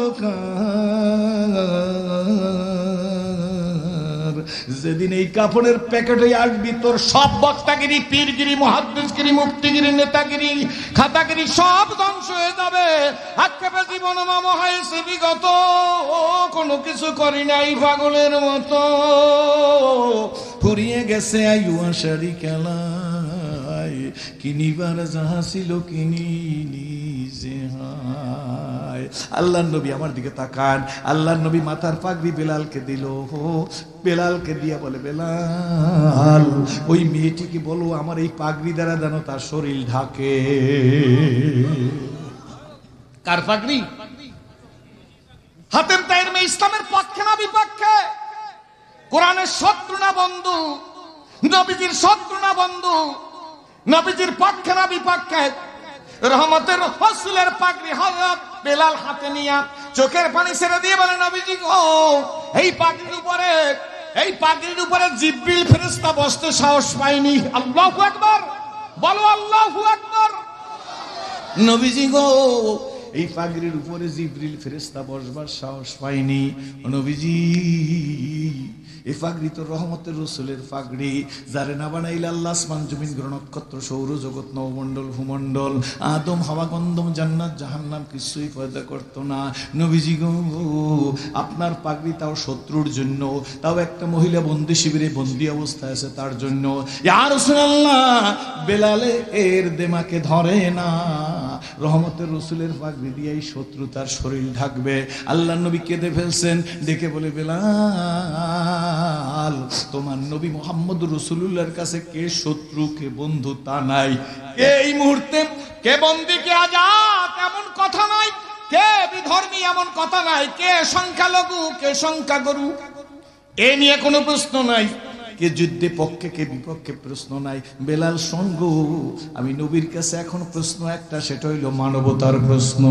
অন্ধকার। যেদিন এই কাপড়ের প্যাকেট হয়ে আসবি, তোর সব বক্তাগিরি, পীরগিরি, মুহাদ্দিসগিরি, মুফতিগিরি, নেতাগিরি, খাতাগিরি সব ধ্বংস হয়ে যাবে। আক্ষেপে জীবন মামা হয়েছে বিগত, কোনো কিছু করি নাই পাগলের মতো। ফুরিয়ে গেছে আয়ু আশারি খেলায়, কিনিবার যাহা ছিল কিনিনি যে হায়। আল্লাহর নবী আমার দিকে তাকান, আল্লাহর নবী মাথার পাগড়ি বেলালকে দিল। বেলালকে দিয়া বলে, বেলাল, ওই মেয়েটিকে বলো আমার এই পাগড়ি দ্বারা যেন তার শরীর ঢাকে। কার পাগড়ি? হাতেম তাইয়ের মেয়ে। ইসলামের পক্ষে না বিপক্ষে? কোরআনের শত্রু না বন্ধু? নবীজির শত্রু না বন্ধু? নবীজির পক্ষে না বিপক্ষে? রহমতের রাসূলের পাগড়ি হযরত বেলাল হাতে নিয়া চোখের পানি ছেড়ে দিয়ে বলে, নবীজি গো, এই পাগড়ির উপরে এই পাগড়ির উপরে জিবরিল ফেরেশতা বসতে সাহস পায়নি। আল্লাহু আকবার, বলো আল্লাহু আকবার। নবীজি গো, এই পাগড়ির উপরে জিবরিল ফেরেশতা বসবার সাহস পায়নি। নবীজি, এই পাগড়ি তো রহমতের রাসূলের পাগড়ি, যারে না বানাইলে আল্লাহ আসমান জমিন গ্রহ নক্ষত্র সৌর জগৎ নবমণ্ডল ভূমণ্ডল আদম হাওয়া গন্ধম জান্নাত জাহান্নাম কিছুই পয়দা করতো না। নবীজি গো, আপনার পাগড়ি তাও শত্রুর জন্য, তাও একটা মহিলা বন্দি শিবিরে বন্দি অবস্থায় আছে তার জন্য। ইয়া রাসূলুল্লাহ, বেলালে এর দেমাকে ধরে না, রহমতের রাসূলের পাগড়ি দিয়েই শত্রু তার শরীর ঢাকবে। আল্লাহর নবী কেঁদে ফেলছেন, ডেকে বলে, বেলাল, তোমার নবী মুহাম্মদুর রাসূলুল্লাহর কাছে কে শত্রু কে বন্ধু তা নাই। কে এই মুহূর্তে কে বন্দী কে আজাদ এমন কথা নাই, কে বিধর্মী এমন কথা নাই, কে সংখ্যালঘু কে সংখ্যাগুরু এ নিয়ে কোনো প্রশ্ন নাই, কে যুদ্ধে পক্ষে কে বিপক্ষে প্রশ্ন নাই। বেলাল সঙ্গ, আমি নবীর কাছে এখন প্রশ্ন একটা, সেটা হইল মানবতার প্রশ্ন।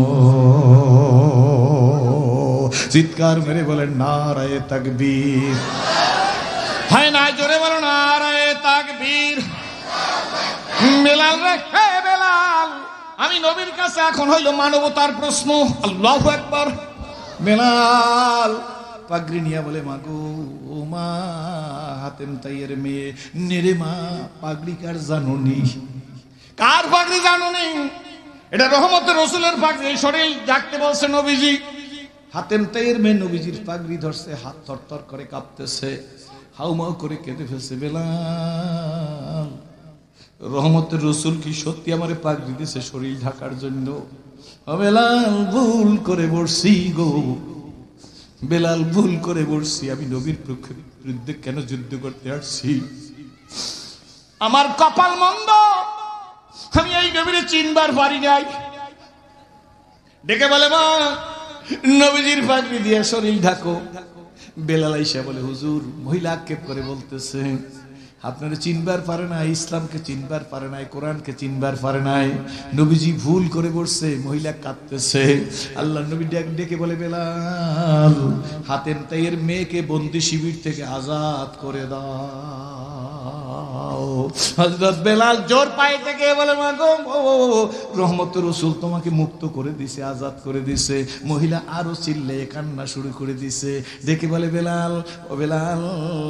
চিৎকার মেরে বলেন নারায়ে তাকবীর। হয় না, জোরে বলো নারায়ে তাকবীর। বেলাল রে, হে বেলাল, আমি নবীর কাছে এখন হইল মানবতার প্রশ্ন। আল্লাহু আকবার। বেলাল পাগড়ি নিয়ে বলে, মাগো ও মা, হাতেম তাইয়ের মেয়ে নেরে মা, পাগড়ি কার জানোনি? কার পাগড়ি জানোনি? এটা রহমতের রাসূলের পাগড়ি, এই শরীর ডাকতে বলছে নবীজি। হাতেম তাইয়ের মেয়ে নবীজির পাগড়ি ধরছে, হাত থরথর করে কাঁপতেছে, হাউমাউ করে কেঁদে ফেলছে। বেলাল, রহমতের রাসূল কি সত্যি আমারে পাগড়ি দিয়েছে শরীর ঢাকার জন্য? বেলাল, ভুল করে বসছি গো, বেলাল ভুল করে বসছি, আমি নবীর বিরুদ্ধে কেন যুদ্ধ করতে আসছি? আমার কপাল মন্দ, আমি এই নবীরে চিনবার পারি নাই। ডেকে বলে, মা, নবীজির পাগড়ি দিয়ে শরীর ঢাকো। বেলাল আইসা বলে, হুজুর, মহিলা আক্ষেপ করে বলতেছে আপনারা চিনবার পারে না, ইসলামকে চিনবার পারে নাই, কোরআনকে চিনবার পারে নাই। নবীজি ভুল করে বসছে, মহিলা কাঁদতেছে। আল্লাহ নবী ডেকে বলে, বেলাল, হাতেম তাইয়ের মেয়েকে বন্দি শিবির থেকে আজাদ করে দাও। হযরত বেলাল জোর পায়ে থেকে বলে মা গো রহমতের রাসূল তোমাকে মুক্ত করে দিয়েছে, আজাদ করে দিয়েছে। মহিলা আরো চিল্লে কান্না শুরু করে দিয়েছে। ডেকে বলে বেলাল, ও বেলাল,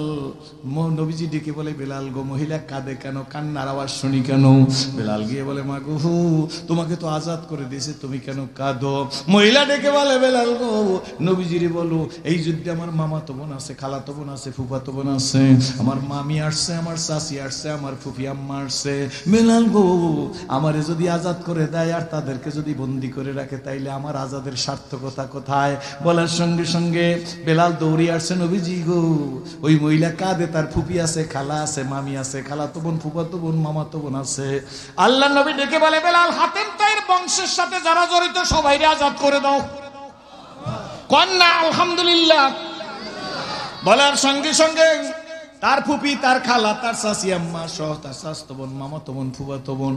নবীজি ডেকে বলে বেলাল গো, মহিলা কাঁদে কেন, কান্নার আওয়াজ শুনি কেন? বেলাল গিয়ে বলে মা গো তোমাকে তো আজাদ করে দিয়েছে, তুমি কেন কাঁদো? মহিলা ডেকে বলে বেলাল গো নবীজিরে বলো এই যুদ্ধে আমার মামাতো বোন আছে, খালাতো বোন আছে, ফুফাতো বোন আছে, আমার মামি আসছে, আমার চাচি আসছে, আমার ফুফি আম্মা আসছে। বেলাল গো আমারে যদি আজাদ করে দেয় আর তাদেরকে যদি বন্দি করে রাখে তাইলে আমার আজাদের সার্থকতা কোথায়? বলার সঙ্গে সঙ্গে বেলাল দৌড়ে আসছে নবীজি গো। ওই মহিলা কাঁদে, তার ফুফি আছে, খালা আছে, মামি আছে, খালাতো বোন, ফুফাতো বোন, মামাতো বোন আছে। আল্লাহ নবী ডেকে বলে বেলাল হাতেম তাইর বংশের সাথে যারা জড়িত সবাইরে আজাদ করে দাও। কন্যা আলহামদুলিল্লাহ। বলার সঙ্গে সঙ্গে তার ফুপি, তার খালা, তার চাচি আম্মা সহ তার চাচতো বোন, মামাতো বোন, ফুফাতো বোন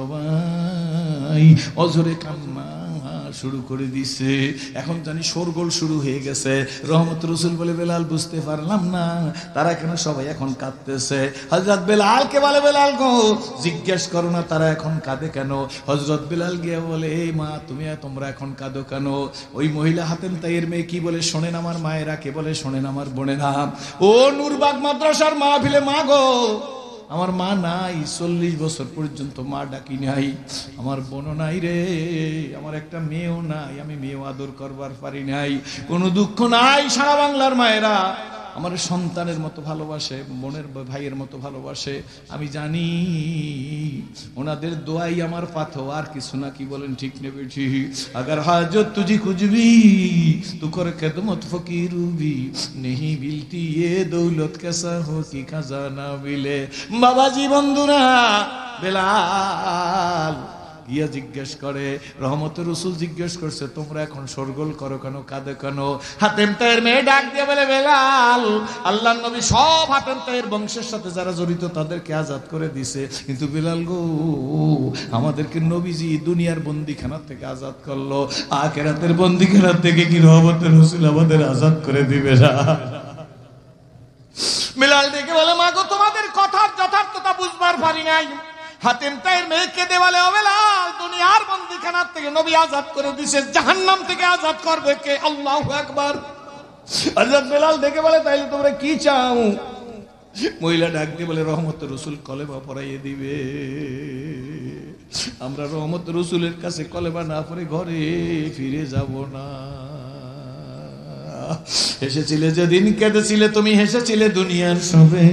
সবাই অঝরে কান্না শুরু করে দিছে। এখন জানি শোরগোল শুরু হয়ে গেছে। রহমত রাসূল বলে বেলাল বুঝতে পারলাম না তারা কেন সবাই এখন কাঁদতেছে। হযরত বেলালকে বলে বেলাল গো জিজ্ঞেস করো না তারা এখন কাঁদে কেন? হযরত বেলাল গিয়ে বলে এই মা তুমি তোমরা এখন কাঁদো কেন? ওই মহিলা হাতেম তাইয়ের মেয়ে কি বলে শোনেন আমার মায়েরা, কে বলে শোনেন আমার বোনেরা। ও নূরবাগ মাদ্রাসার মাহফিলে মা গো আমার মা নাই, চল্লিশ বছর পর্যন্ত মা ডাকি নাই, আমার বোনও নাই রে, আমার একটা মেয়েও নাই, আমি মেয়েও আদর করবার পারি নাই। কোনো দুঃখ নাই। সারা বাংলার মায়েরা আমার সন্তানের মতো ভালোবাসে, বোনের ভাইয়ের মতো ভালোবাসে। আমি জানি ওনাদের দোয়াই আমার পাথো, আর কিছু না। কি বলেন ঠিক নেবে ঠিক? আগার হাজত তুঝি খুঁজবি তু কর খেদমত ফকিরুবি নেহি বিলতি এ দৌলত কেসা হো কি খাজানা বিলে। বাবাজি বন্ধুরা বেলাল গিয়া জিজ্ঞেস করে, রহমতের রাসূল জিজ্ঞেস করছে তোমরা এখন শোরগোল করো কেন, কাঁদে কেন? হাতেম তাইয়ের মেয়ে ডাক দিয়ে বলে বেলাল আল্লাহর নবী সব হাতেম তাইয়ের বংশের সাথে যারা জড়িত তাদেরকে আজাদ করে দিছে, কিন্তু বেলাল গো আমাদেরকে নবীজি দুনিয়ার বন্দিখানা থেকে আজাদ করলো, আখিরাতের বন্দিখানা থেকে কি রহমতের রাসূল আমাদের আজাদ করে দিবে না? বেলাল ডেকে বলে মা গো তোমাদের কথার যথার্থতা বুঝবার পারি নাই। হাতেম তাইয়ের মেয়ে কেঁদে বলে ও বেলাল দুনিয়ার বন্দিখানার থেকে নবী আজাদ করে দিয়েছে, জাহান্নাম থেকে আজাদ করবে কে? আল্লাহু আকবার। হযরত বেলাল ডেকে বলে তাইলে তোমরা কি চাও? মহিলা ডাক দিয়ে বলে রহমতের রাসূল কলেমা পড়াইয়ে দিবে। আমরা রহমতের রাসূলের কাছে কলেমা না পড়ে ঘরে ফিরে যাব না। হেসেছিলে যেদিন, কেঁদেছিলে তুমি, হেসেছিলে দুনিয়ার সবে,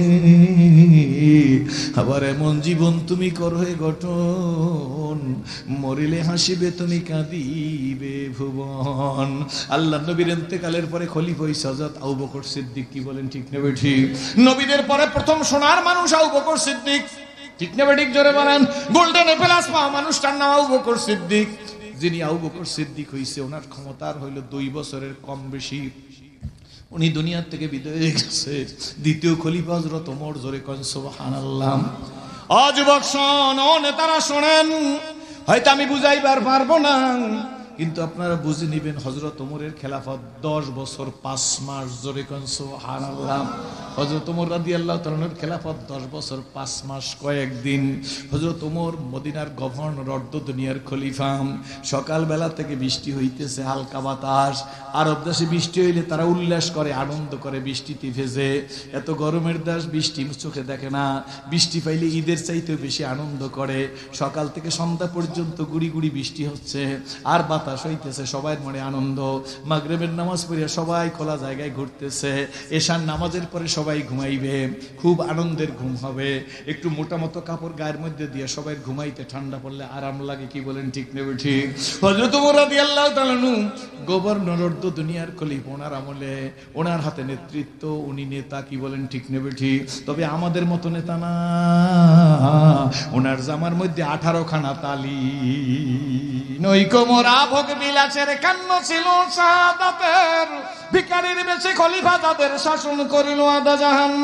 আবার এমন জীবন তুমি করো হে গঠন, মরিলে হাসিবে তুমি, কাঁদিবে ভুবন। আল্লাহ নবীর ইন্তেকালের পরে খলিফা হইছে হযরত আবু বকর সিদ্দিক। কি বলেন ঠিক নেবে ঠিক? নবীদের পরে প্রথম সোনার মানুষ আবু বকর সিদ্দিক। ঠিক নেবে ঠিক? জোরে বলেন। গোল্ডেন এপেলাস পাওয়া মানুষটার নাম আবু বকর সিদ্দিক। যিনি আবু বকর সিদ্দিক হইছে ওনার ক্ষমতার হইল দুই বছরের কম বেশি। উনি দুনিয়ার থেকে বিদায় হয়ে গেছে। দ্বিতীয় খলিফা হযরত ওমর। জোরে কোন সুবহানাল্লাহ। ও যুবক শোন, ও নেতারা শোনেন, হয়তো আমি বুঝাইবার পারবো না, কিন্তু আপনারা বুঝে নিবেন হযরত ওমরের খেলাফত দশ বছর পাঁচ মাস। জোরে কোন সুবহানাল্লাহ। হযরত ওমর রাদিয়াল্লাহু তাআলা এর খেলাফত দশ বছর পাঁচ মাস কয়েকদিন। হযরত ওমর মদিনার গভর্নর, অর্ধ দুনিয়ার খলিফা। সকালবেলা থেকে বৃষ্টি হইতেছে, হালকা বাতাস। আরব দেশে বৃষ্টি হইলে তারা উল্লাস করে, আনন্দ করে, বৃষ্টিতে ভেজে। এত গরমের দেশ বৃষ্টি চোখে দেখে না, বৃষ্টি পাইলে ঈদের চাইতেও বেশি আনন্দ করে। সকাল থেকে সন্ধ্যা পর্যন্ত গুড়ি গুড়ি বৃষ্টি হচ্ছে আর বাতাস হইতেছে, সবাই মনে আনন্দ। মাগরিবের নামাজ পড়িয়া সবাই খোলা জায়গায় ঘুরতেছে। এশার নামাজের পরে সবাই ঘুমাইবে, খুব আনন্দের ঘুম হবে। একটু মোটা মতো কাপড় গায়ের মধ্যে দিয়ে সবাই ঘুমাইতে, ঠান্ডা পড়লে আরাম লাগে। কি বলেন ঠিক নেবে ঠিক? হযরত ওমর রাদিয়াল্লাহু তাআলা গভর্নর, অর্ধ দুনিয়ার খলিফা, ওনার আমলে ওনার হাতে নেতৃত্ব, উনি নেতা। কি বলেন ঠিক নেবে ঠিক? তবে আমাদের মতো নেতা না, ওনার জামার মধ্যে আঠারো খানা তালি। নৈক মোরা ভোগ বিলাসের কান্ন ছিল সাদাতের, ভিখারির বেশে খলিফা তাদের শাসন করিল আধা জাহান।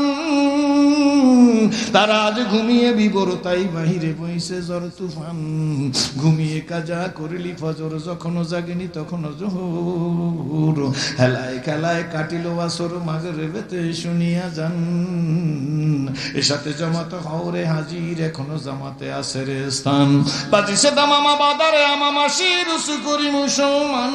তারা আজ ঘুমিয়ে বিবরতাই বাহিরে বইছে ঝড় তুফান। ঘুমিয়ে কাজা করিলি ফজর, যখনও জাগিনি তখনও জোহর। হেলায় খেলায় কাটিল আসর, মাগরিবেতে শুনিয়া যান। এ সাথে জমাত হওরে হাজি জাতির এখনো জামাতে আছে রে স্থান। বাজিছে দামামা বাদারে আমা মাসি রুসু করি মুসলমান,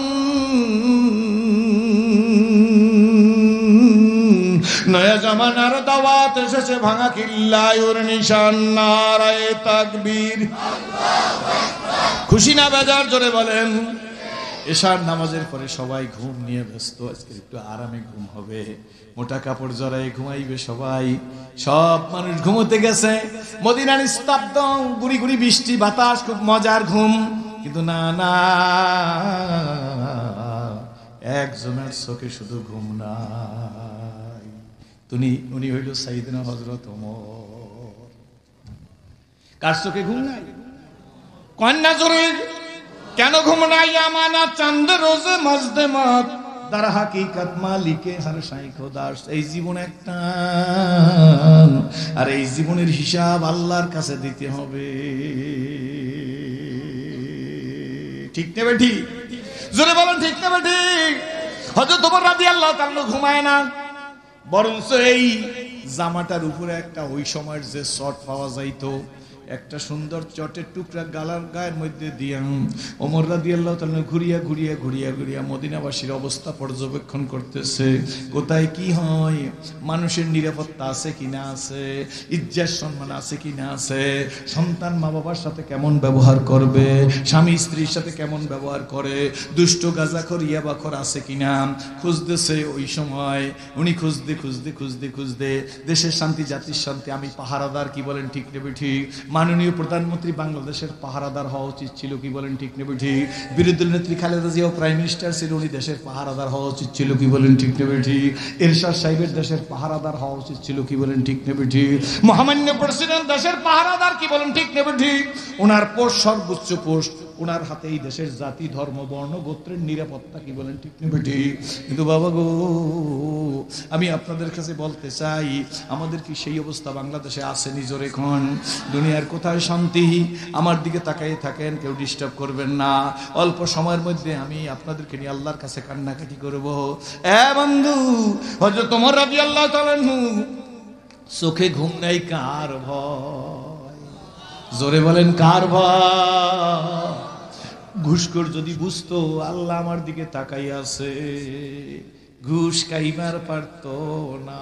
নয়া জামানার দাওয়াত এসেছে ভাঙা কিল্লায় ওর নিশান। নারায়ে তাকবীর, খুশি না বেজার জোরে বলেন। এশার নামাজের পরে সবাই ঘুম নিয়ে ব্যস্ত, আজকে একটু আরামে ঘুম হবে, মোটা কাপড় জড়াই ঘুমাইবে সবাই। সব মানুষ ঘুমোতে গেছে, মদিনা নিস্তব্ধ, গুড়ি গুড়ি বৃষ্টি বাতাস, খুব মজার ঘুম। কিন্তু না না, একজনের চোখে শুধু ঘুম নাই, তুমি উনি হইল সাইয়েদনা হযরত ওমর। কার চোখে ঘুম নাই? কন্যা জোরে কেন ঘুম নাই? আমানা চাঁদ রোজে মজদে মত দার হাকিকত মালিকে হর সাই খোদাস। এই জীবন একটা, আর এই জীবনের হিসাব আল্লাহর কাছে দিতে হবে। ঠিক না বেঠি? জোরে বলেন ঠিক না বেঠি? হযরত ওমর রাদিয়াল্লাহু তাআলা ঘুমায় না, বরঞ্চ এই জামাটার উপরে একটা ওই সময়ের যে শর্ট পাওয়া যাইতো, একটা সুন্দর চটের টুকরা গালার গায়ের মধ্যে দিয়া ওমর রাদিয়াল্লাহু তাআলা ঘুরিয়া ঘুরিয়া ঘুরিয়া ঘুরিয়া মদিনাবাসীর অবস্থা পর্যবেক্ষণ করতেছে। কোথায় কি হয়, মানুষের নিরাপত্তা আছে কি না আছে, ইজ্জত সম্মান আছে কি না আছে, সন্তান মা বাবার সাথে কেমন ব্যবহার করবে, স্বামী স্ত্রীর সাথে কেমন ব্যবহার করে, দুষ্ট গাঁজাখোর ইয়াবাখোর আছে কিনা খুঁজতেছে। ওই সময় উনি খুঁজতে খুঁজতে খুঁজতে খুঁজতে দেশের শান্তি জাতির শান্তি, আমি পাহারাদার, কি বলেন ঠিক নেবে ঠিক? মাননীয় প্রধানমন্ত্রী বাংলাদেশের পাহারাদার হওয়া উচিত ছিল, কি বলেন ঠিক নেবে ঠিক? বিরোধী নেত্রী খালেদা জিয়া প্রাইম মিনিস্টার ছিল, উনি দেশের পাহারাদার হওয়া উচিত ছিল, কি বলেন ঠিক নেবে ঠিক? এরশাদ সাহেবের দেশের পাহারাদার হওয়া উচিত ছিল, কি বলেন ঠিক নেবে ঠিক? মহামান্য প্রেসিডেন্ট দেশের পাহারাদার, কি বলেন ঠিক নেবে ঠিক? ওনার পোস্ট সর্বোচ্চ পোস্ট, ওনার হাতে এই দেশের জাতি ধর্ম বর্ণ গোত্রের নিরাপত্তা, কি বলেন ঠিক নেবে ঠিক? কিন্তু বাবা গো, আমি আপনাদের কাছে বলতে চাই, আমাদের কি সেই অবস্থা বাংলাদেশে আছে? নিজের এখন দুনিয়ার কোথায় শান্তি? আমার দিকে তাকাই থাকেন, কেউ ডিস্টার্ব করবেন না। অল্প সময়ের মধ্যে আমি আপনাদেরকে নিয়ে আল্লাহর কাছে কান্নাকাটি করব। এ বন্ধু, হযরত ওমর রাদিয়াল্লাহু তাআলা আনহু চোখে ঘুম নাই, কার ভয়? জোরে বলেন কার ভয়? ঘুষখোর যদি বুঝতো আল্লাহ আমার দিকে তাকাই আছে, ঘুষ খাইবার পারত না।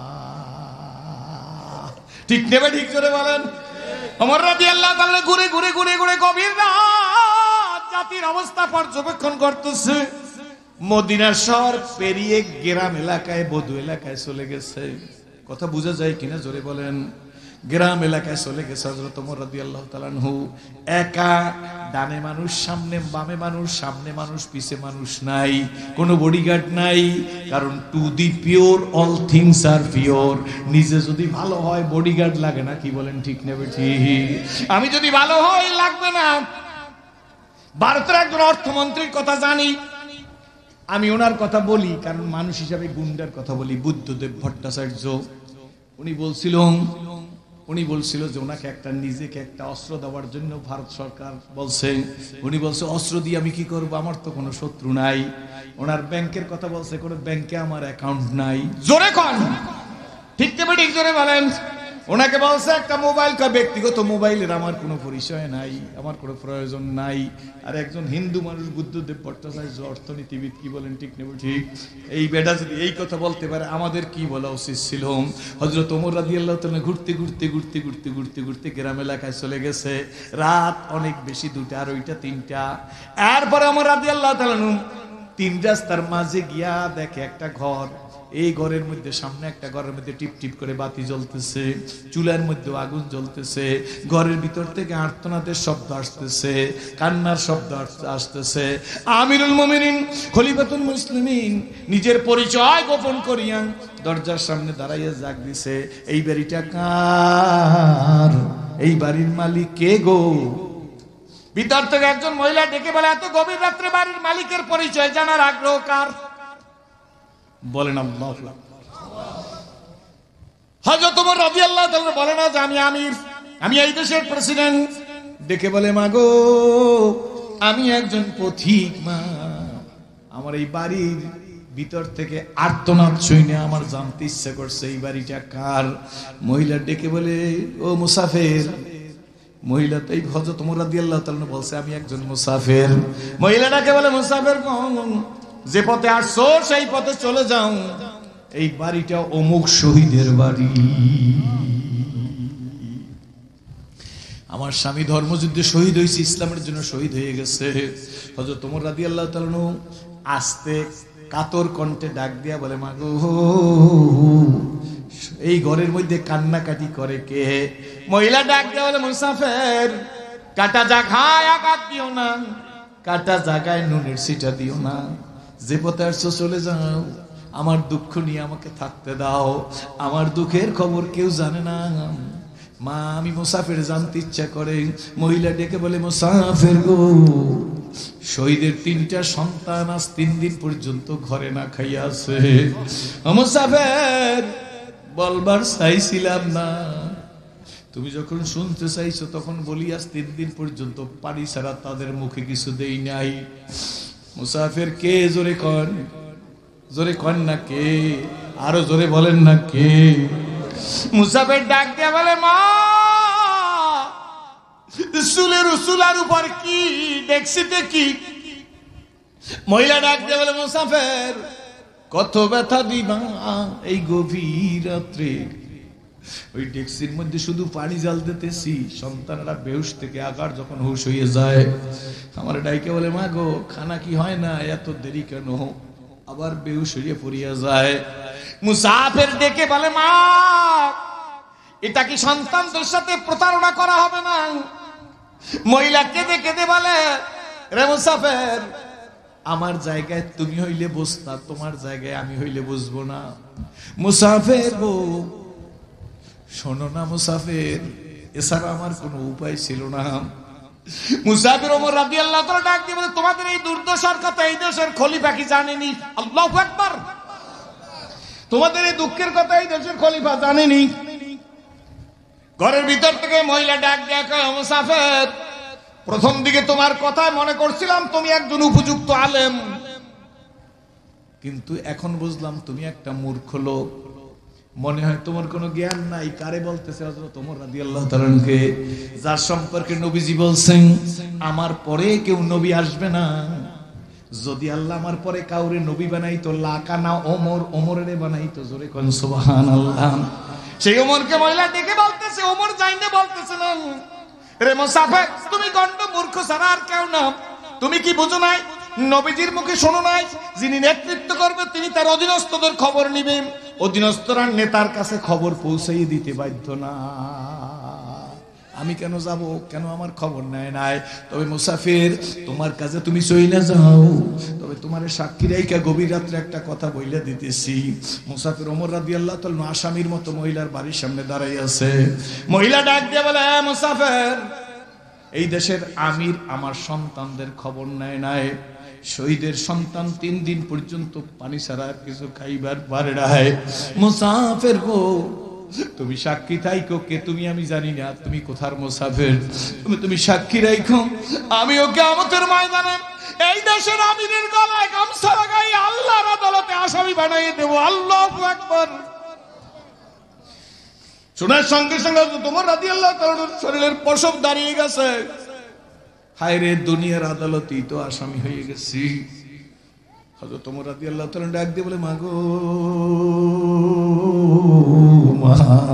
ঠিক নেবে ঠিক? জোরে বলেন। ওমর রাদিয়াল্লাহু তাআলা ঘুরে ঘুরে ঘুরে ঘুরে গভীর রাত জাতির অবস্থা পর্যবেক্ষণ করতেছে। মদিনা শহর পেরিয়ে গ্রাম এলাকায়, বধু এলাকায় চলে গেছে। কথা বোঝা যায় কিনা জোরে বলেন? গ্রাম এলাকায় চলে গেছে হযরত ওমর রাদিয়াল্লাহু তাআলা আনহু একা। ডানে মানুষ, সামনে বামে মানুষ, সামনে মানুষ পিছে মানুষ নাই, কোনো বডিগার্ড নাই। কারণ to the pure all things are pure. নিজে যদি ভালো হয় বডিগার্ড লাগে না, কি বলেন ঠিক নেবে ঠিক? আমি যদি ভালো হই লাগবে না। ভারতের একজন অর্থমন্ত্রীর কথা জানি, আমি ওনার কথা বলি কারণ মানুষ হিসাবে গুন্ডার কথা বলি। বুদ্ধদেব ভট্টাচার্য, উনি বলছিল উনি বলছিল যে ওনাকে একটা নিজেকে একটা অস্ত্র দেওয়ার জন্য ভারত সরকার বলছে। উনি বলছে অস্ত্র দিয়ে আমি কি করব, আমার তো কোনো শত্রু নাই। ওনার ব্যাংকের কথা বলছে, কোনো ব্যাংকে আমার অ্যাকাউন্ট নাই। জোরে কোন ঠিক নেবে ঠিক? জোরে বলেন। ওনাকে বলছে একটা মোবাইল, কা ব্যক্তিগত মোবাইলের আমার কোনো পরিচয় নাই, আমার কোনো প্রয়োজন নাই। আর একজন হিন্দু মানুষ বুদ্ধদেব ভট্টাচার্য অর্থনীতিবিদ, কি বলেন ঠিক নেবে ঠিক? এই বেটা যদি এই কথা বলতে পারে, আমাদের কি বলা উচিত ছিল? হযরত ওমর রাদিয়াল্লাহু তাআলা ঘুরতে ঘুরতে ঘুরতে ঘুরতে ঘুরতে ঘুরতে গ্রাম এলাকায় চলে গেছে। রাত অনেক বেশি, দুটা আর ওইটা তিনটা। এরপরে ওমর রাদিয়াল্লাহু তাআলা তিন রাস্তার মাঝে গিয়া দেখে একটা ঘর। এই ঘরের মধ্যে, সামনে একটা ঘরের মধ্যে টিপ টিপ করে বাতি জ্বলতেছে, চুলার মধ্যে আগুন জ্বলতেছে। ঘরের ভিতর থেকে আর্তনাদের শব্দ আসতেছে, কান্নার শব্দ আসতেছে। আমিরুল মুমিনিন খলিফাতুল মুসলিমিন নিজের পরিচয় গোপন করিয়া দরজার সামনে দাঁড়াইয়া জাগ দিছে, এই বাড়িটা কার? এই বাড়ির মালিক কে গো? ভিতর থেকে একজন মহিলা ডেকে বলে, এত গভীর রাত্রে বাড়ির মালিকের পরিচয় জানার আগ্রহ কার? বলেন আল্লাহ। হযরত ওমর রাদিয়াল্লাহু তাআলা বলে না যে আমি আমির, আমি এই দেশের প্রেসিডেন্ট। ডেকে বলে, মাগো আমি একজন পথিক মা, আমার এই বাড়ির ভিতর থেকে আর্তনাদ শুনে আমার জানতে ইচ্ছা করছে এই বাড়িটা কার। মহিলা ডেকে বলে, ও মুসাফির। মহিলা তো এই হযরত ওমর রাদিয়াল্লাহু তাআলা বলছে আমি একজন মুসাফির। মহিলাটাকে বলে, মুসাফির কোন, যে পথে আসছো সেই পথে চলে যাও, এই বাড়িটা অমুক শহীদের বাড়ি। আমার স্বামী ধর্মযুদ্ধে শহীদ হয়েছে, ইসলামের জন্য শহীদ হয়ে গেছে। হযরত ওমর রাদিয়াল্লাহু তাআলা আস্তে কাতর কণ্ঠে ডাক দিয়া বলে, মাগো এই ঘরের মধ্যে কান্নাকাটি করে কে? মহিলা ডাক দিয়া বলে, মুসাফির, কাটা জায়গায় আঘাত দিও না, কাটা জায়গায় নুনের ছিটা দিও না, যে পথে আসছো চলে যাও, আমার দুঃখ নিয়ে আমাকে থাকতে দাও, আমার দুঃখের খবর কেউ জানে না। মা আমি মুসাফির, জানতে ইচ্ছা করে। মহিলা ডেকে বলে, মুসাফির গো, শহীদের তিনটা সন্তান আজ তিন দিন পর্যন্ত ঘরে না খাইয়া আছে। মুসাফির, বলবার চাইছিলাম না, তুমি যখন শুনতে চাইছো তখন বলি আজ তিন দিন পর্যন্ত পানি ছাড়া তাদের মুখে কিছু দেই নাই। মুসাফির কে? জোরে কন, জোরে কন না কে, আরো জোরে বলেন না কে? মুসাফির ডাক দিয়ে বলে, মা রসুলের রসুলার উপর কি দেখছি দেখি। মহিলা ডাক দিয়ে বলে, মুসাফির কত ব্যথা দিবা এই গভীর রাত্রে, ওই ডেক্সির মধ্যে শুধু পানি জাল দিতেছি, সন্তানরা বেহুশ থেকে আকার যখন হুশ হয়ে যায়, আমার ডাইকে বলে, মা গো খানা কি হয় না, এত দেরি কেন? আবার বেহুশ হয়ে পড়িয়া যায়। মুসাফির ডেকে বলে, মা এটা কি সন্তানদের সাথে প্রতারণা করা হবে না? মহিলা কেঁদে কেঁদে বলে, রে মুসাফির, আমার জায়গায় তুমি হইলে বসতা, তোমার জায়গায় আমি হইলে বসবো না। মুসাফির গো শোনো না মুসাফির, এছাড়া আমার কোনো উপায় ছিল না। মুসাফির ওমর রাদিয়াল্লাহু তাআলা ডাক দিয়ে বলে, তোমাদের এই দুর্দশার কথা এই দেশের খলিফা কি জানেনি? আল্লাহু আকবার। তোমাদের এই দুঃখের কথা এই দেশের খলিফা জানেনি? ঘরের ভিতর থেকে মহিলা ডাক দিয়ে কয়, মুসাফির, প্রথম দিকে তোমার কথায় মনে করছিলাম তুমি একজন উপযুক্ত আলেম, কিন্তু এখন বুঝলাম তুমি একটা মূর্খ লোক, মনে হয় তোমার কোনো জ্ঞান নাই। কারে বলতেছে? হযরত ওমর রাদিয়াল্লাহু তাআলা কে, যার সম্পর্কে নবীজি বলছেন আমার পরে কেউ নবী আসবে না, যদি আল্লাহ আমার পরে কাউরে নবী বানাইতো লাকানা ওমর, ওমরেরে বানাইতো। জোরে কোন সুবহানাল্লাহ। সেই ওমরকে মহিলা ডেকে বলতেছে, ওমর যাইনে বলতেছে না, রে মুসাফির তুমি গন্ড মূর্খ ছাড়া আর কেউ না, তুমি কি বুঝো নাই? নবীজির মুখে শোনো নাই, যিনি নেতৃত্ব করবে তিনি তার অধীনস্থদের খবর নেবেন, অধীনস্থরা নেতার কাছে খবর পৌঁছাই দিতে বাধ্য না। আমি কেন যাব? কেন আমার খবর নেয় নাই? তবে মুসাফির তোমার কাছে তুমি চইলা যাও, তবে তোমার সাক্ষী রাইকা গভীর রাত্রে একটা কথা বইলা দিতেছি। মুসাফির ওমর রাদিয়াল্লাহু তাআলা আসামির মতো মহিলার বাড়ির সামনে দাঁড়াই আছে। মহিলা ডাক দিয়ে বলে, মুসাফির, এই দেশের আমির আমার সন্তানদের খবর নেয় নাই, শহীদের সন্তান তিন দিন পর্যন্ত পানি ছাড়া আর কিছু খাইবার পারে নাই। মুসাফির গো তুমি সাক্ষী থাইকো, কে তুমি আমি জানি না, তুমি কোথার মুসাফির, তুমি তুমি সাক্ষী রাখো, আমি ও কিয়ামতের ময়দানে এই দেশের আমিরের গলায় গামছা লাগাই আল্লাহর আদালতে আসামি বানাইয়ে দেব। আল্লাহু আকবার। শোনার সঙ্গে সঙ্গে তোমার রাদিয়াল্লাহু তাআলার শরীরের পশম দাঁড়িয়ে গেছে। হায় রে, দুনিয়ার আদালতেই তো আসামি হয়ে গেছি। হযরত ওমর রাদিয়াল্লাহু তাআলা ডাক দিয়ে বলে, মাগো মা,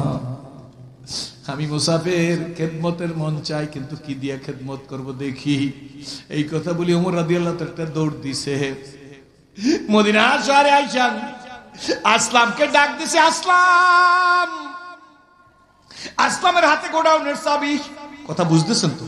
আমি মুসাফির, খেদমতের মন চাই, কিন্তু কি দিয়া খেদমত করব দেখি। এই কথা বলি ওমর রাদিয়াল্লাহু তাআলা একটা দৌড় দিছে মদিনা শহরে আইসা আসলামকে ডাক দিছে। আসলাম, আসলামের হাতে গোডাউনের চাবি। কথা বুঝতেছেন তো?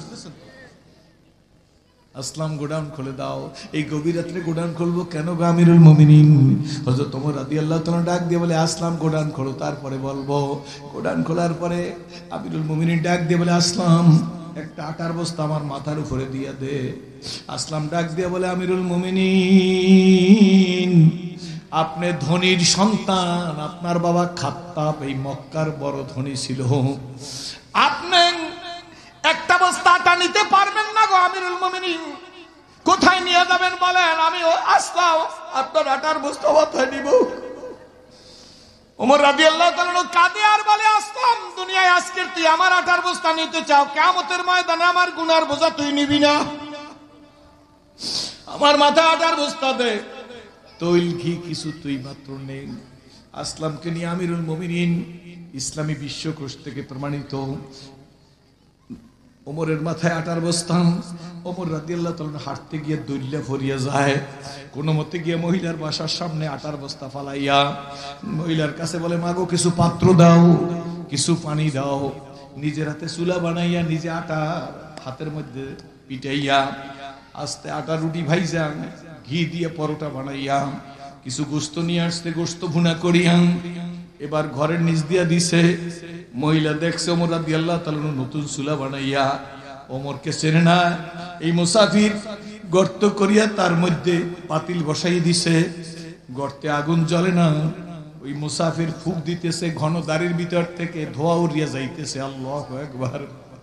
আসলাম গোডাউন খুলে দাও। এই গভীর রাত্রে গোডাউন খুলবো কেন গো আমিরুল মুমিনিন? হযরত ওমর রাদিয়াল্লাহু তাআলা ডাক দিয়ে বলে, আসলাম গোডাউন খোলো, তারপরে বলবো। গোডাউন খোলার পরে আমিরুল মুমিনিন ডাক দিয়ে বলে, আসলাম একটা আটার বস্তা আমার মাথার উপরে দিয়ে দে। আসলাম ডাক দিয়ে বলে, আমিরুল মুমিনিন, আপনি ধনীর সন্তান, আপনার বাবা খাত্তাব এই মক্কার বড় ধনী ছিল, আপনি একটা বস্তা আটা নিতে পারবেন না গো আমিরুল মুমিনিন। কোথায় নিয়ে যাবেন বলেন? আমি আসলাম আপনার আটার বস্তা মাথায় নিব। ওমর রাদিয়াল্লাহু তাআলা কাঁদে আর বলে, আসলাম দুনিয়ায় আজকের তুই আমার আটার বস্তা নিতে চাও, কিয়ামতের ময়দানে আমার গুনার বোঝা তুই নিবি না, আমার মাথায় আটার বস্তা দে। তৈল ঘি কিছু তুই মাত্র নেই। আসলামকে নিয়ে আমিরুল মুমিনিন ইসলামী বিশ্বকোষ থেকে প্রমাণিত ওমরের মাথায় আটার বস্তা। ওমর রাদিয়াল্লাহু তাআলা হাঁটতে গিয়ে দৈল্যা ফরিয়া যায়, কোনো মতে গিয়ে মহিলার বাসার সামনে আটার বস্তা ফালাইয়া মহিলার কাছে বলে, মাগো কিছু পাত্র দাও, কিছু পানি দাও। নিজের হাতে চুলা বানাইয়া নিজে আটা হাতের মধ্যে পিটাইয়া আস্তে আটা রুটি ভাইজা ঘি দিয়ে পরোটা বানাইয়া কিছু গোস্ত নিয়ে আসতে গোস্ত ভুনা করিয়া এবার ঘরের নিচ দিয়া দিছে। মহিলা দেখছে ওমর রাদিয়াল্লাহু তাআলা নতুন চুলা বানাইয়া, ওমরকে চেনে না, এই মুসাফির গর্ত করিয়া তার মধ্যে পাতিল বসাই দিছে। গর্তে আগুন জ্বলে না, ওই মুসাফির ফুঁক দিতেছে, ঘন দাড়ির ভিতর থেকে ধোঁয়া উড়িয়া যাইতেছে। আল্লাহু আকবার।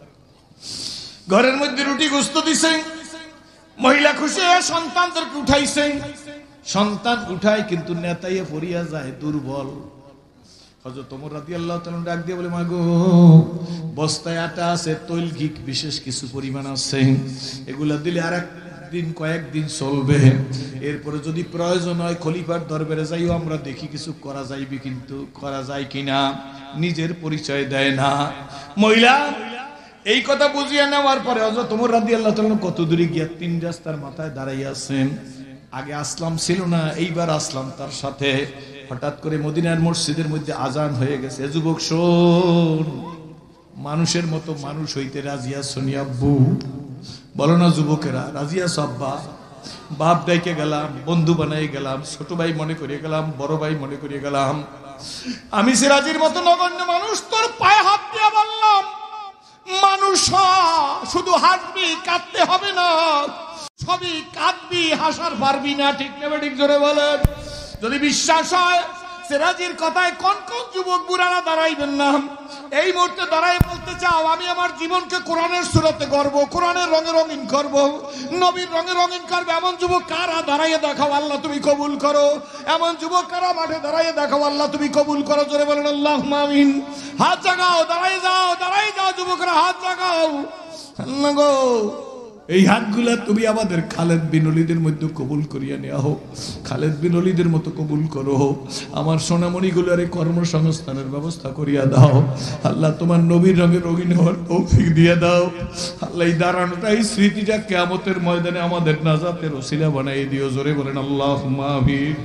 ঘরের মধ্যে রুটি গোস্ত দিছে, মহিলা খুশি হয়ে সন্তানদেরকে উঠাইছে। সন্তান উঠায় কিন্তু নেতাইয়ে পড়িয়া যায়, দুর্বল। হযরত ওমর রাদিয়াল্লাহু তাআলা ডাক দিয়ে বলে, মাগো বস্তায় আটা আছে, তৈল ঘি বিশেষ কিছু পরিমাণ আছে, এগুলা দিলে আর একদিন কয়েকদিন চলবে, এরপরে যদি প্রয়োজন হয় খলিফার দরবারে যাইও, আমরা দেখি কিছু করা যাইবে, কিন্তু করা যায় কিনা। নিজের পরিচয় দেয় না মহিলা। এই কথা বুঝিয়ে নেওয়ার পরে হযরত ওমর রাদিয়াল্লাহু তাআলা কত দূরে গিয়া তিন রাস্তার মাথায় দাঁড়াইয়া আছেন। আগে আসলাম ছিল না, এইবার আসলাম তার সাথে। হঠাৎ করে মদিনার মসজিদের মধ্যে আজান হয়ে গেছে। যুবক শোন, মানুষের মতো মানুষ হইতে রাজি আছো নি আব্বু? বলো না যুবকেরা, রাজি আছো আব্বা? বাপ ডাইকে গেলাম, বন্ধু বানাই গেলাম, ছোট ভাই মনে করিয়ে গেলাম, বড় ভাই মনে করিয়ে গেলাম। আমি সিরাজির মতো নগণ্য মানুষ তোর পায়ে হাত দিয়ে বললাম, মানুষ শুধু হাসবি, কাঁদতে হবে না, সবই কাঁদবি, হাসার পারবি না। ঠিক নেবে ঠিক জোরে বলেন। যদি বিশ্বাস হয় সিরাজির কথায় কোন কোন যুবক বুড়ারা দাঁড়াইবেন না? এই মুহূর্তে দাঁড়াই বলতে চাও, আমি আমার জীবনকে কোরআনের সুরতে গড়ব, কোরআনের রঙে রঙিন করব, নবীর রঙে রঙিন করবে। এমন যুবক কারা? দাঁড়াইয়ে দেখাও, আল্লাহ তুমি কবুল করো। এমন যুবক কারা? মাঠে দাঁড়াইয়ে দেখাও, আল্লাহ তুমি কবুল করো। জোরে বলেন আল্লাহুম্মা আমিন। হাত জাগাও, দাঁড়াই যাও, দাঁড়াই যাও যুবকরা, হাত জাগাও। আল্লাহ গো, এই হাতগুলা তুমি আমাদের খালেদ বিন ওলীদের মধ্যে কবুল করিয়া নেওয়া হোক, খালেদ বিন ওলীদের মতো কবুল করো। আমার সোনামণিগুলোর কর্মসংস্থানের ব্যবস্থা করিয়া দাও। আল্লাহ তোমার নবীর রঙে রঙিন হওয়ার তৌফিক দিয়ে দাও। আল্লাহ এই দাঁড়ানোটা, এই স্মৃতিটা কিয়ামতের ময়দানে আমাদের নাজাতের ওসিলা বানাই দিও। জোরে বলেন আল্লাহুম্মা আমিন।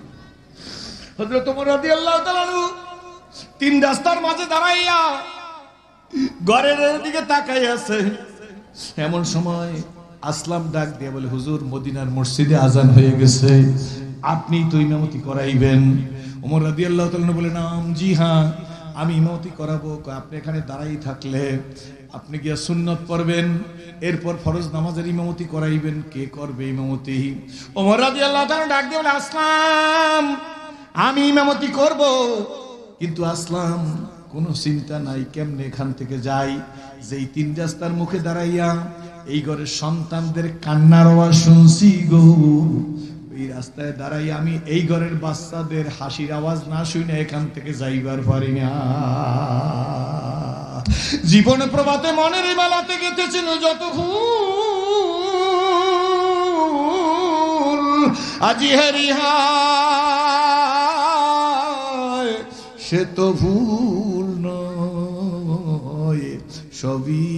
হযরত ওমর রাদিয়াল্লাহু তাআলা তিন রাস্তার মাঝে দাঁড়াইয়া ঘরের দিকে তাকাই আছে। এমন সময় আসলাম ডাক দিয়ে বলে, হুজুর মদিনার মসজিদে আজান হয়ে গেছে, আপনি তো ইমামতি করাইবেন। ওমর রাদিয়াল্লাহু তাআলা বলে, নাম, জি হ্যাঁ আমি ইমামতি করাবো। আপনি এখানে দাঁড়াই থাকলে আপনি গিয়া সুন্নত পড়বেন, এরপর ফরজ নামাজের ইমামতি করাইবেন। কে করবে ইমামতি? ওমর রাদিয়াল্লাহু তাআলা ডাক দিয়ে বলে, আসলাম আমি ইমামতি করব। কিন্তু আসলাম কোনো চিন্তা নাই, কেমনে এখান থেকে যাই? যেই তিন রাস্তার মুখে দাঁড়াইয়া এই ঘরের সন্তানদের কান্নার আওয়াজ শুনছি গো, এই রাস্তায় দাঁড়াই আমি এই ঘরের বাচ্চাদের হাসির আওয়াজ না শুনে এখান থেকে যাইবার পারি না। জীবনে প্রভাতে মনের মেলাতে গেতেছিল যত ফুল, আজি হরিহা সে তো ভুল নয়, সবই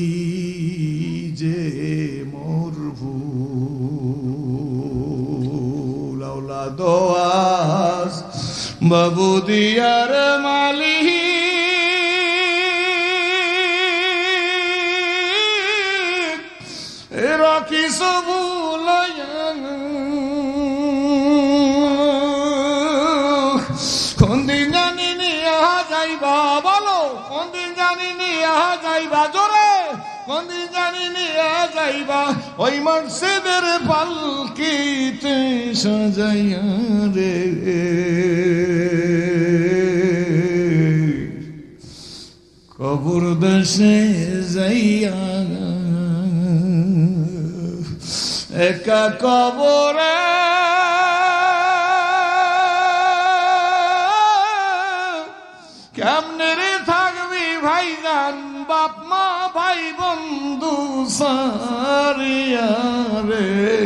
যে মোর ভুল। আওলা দোয়াস বাবু দিয়ার মালিক রাখি সবুলায়া, কোন দিন জানি নিয়া যাইবা, বলো কোন দিন জানি নিয়া যাইবা, জোরে কোন দিন জানি নিয়া যাইবা, ওই মসজিদের পালকিতে সাজাইয়া রে, কবর দেশে যাইয়া একা কবরে কেমনে রে থাকবি ভাইজান, বাপ মা ভাই বন্ধু সারিয়া রে।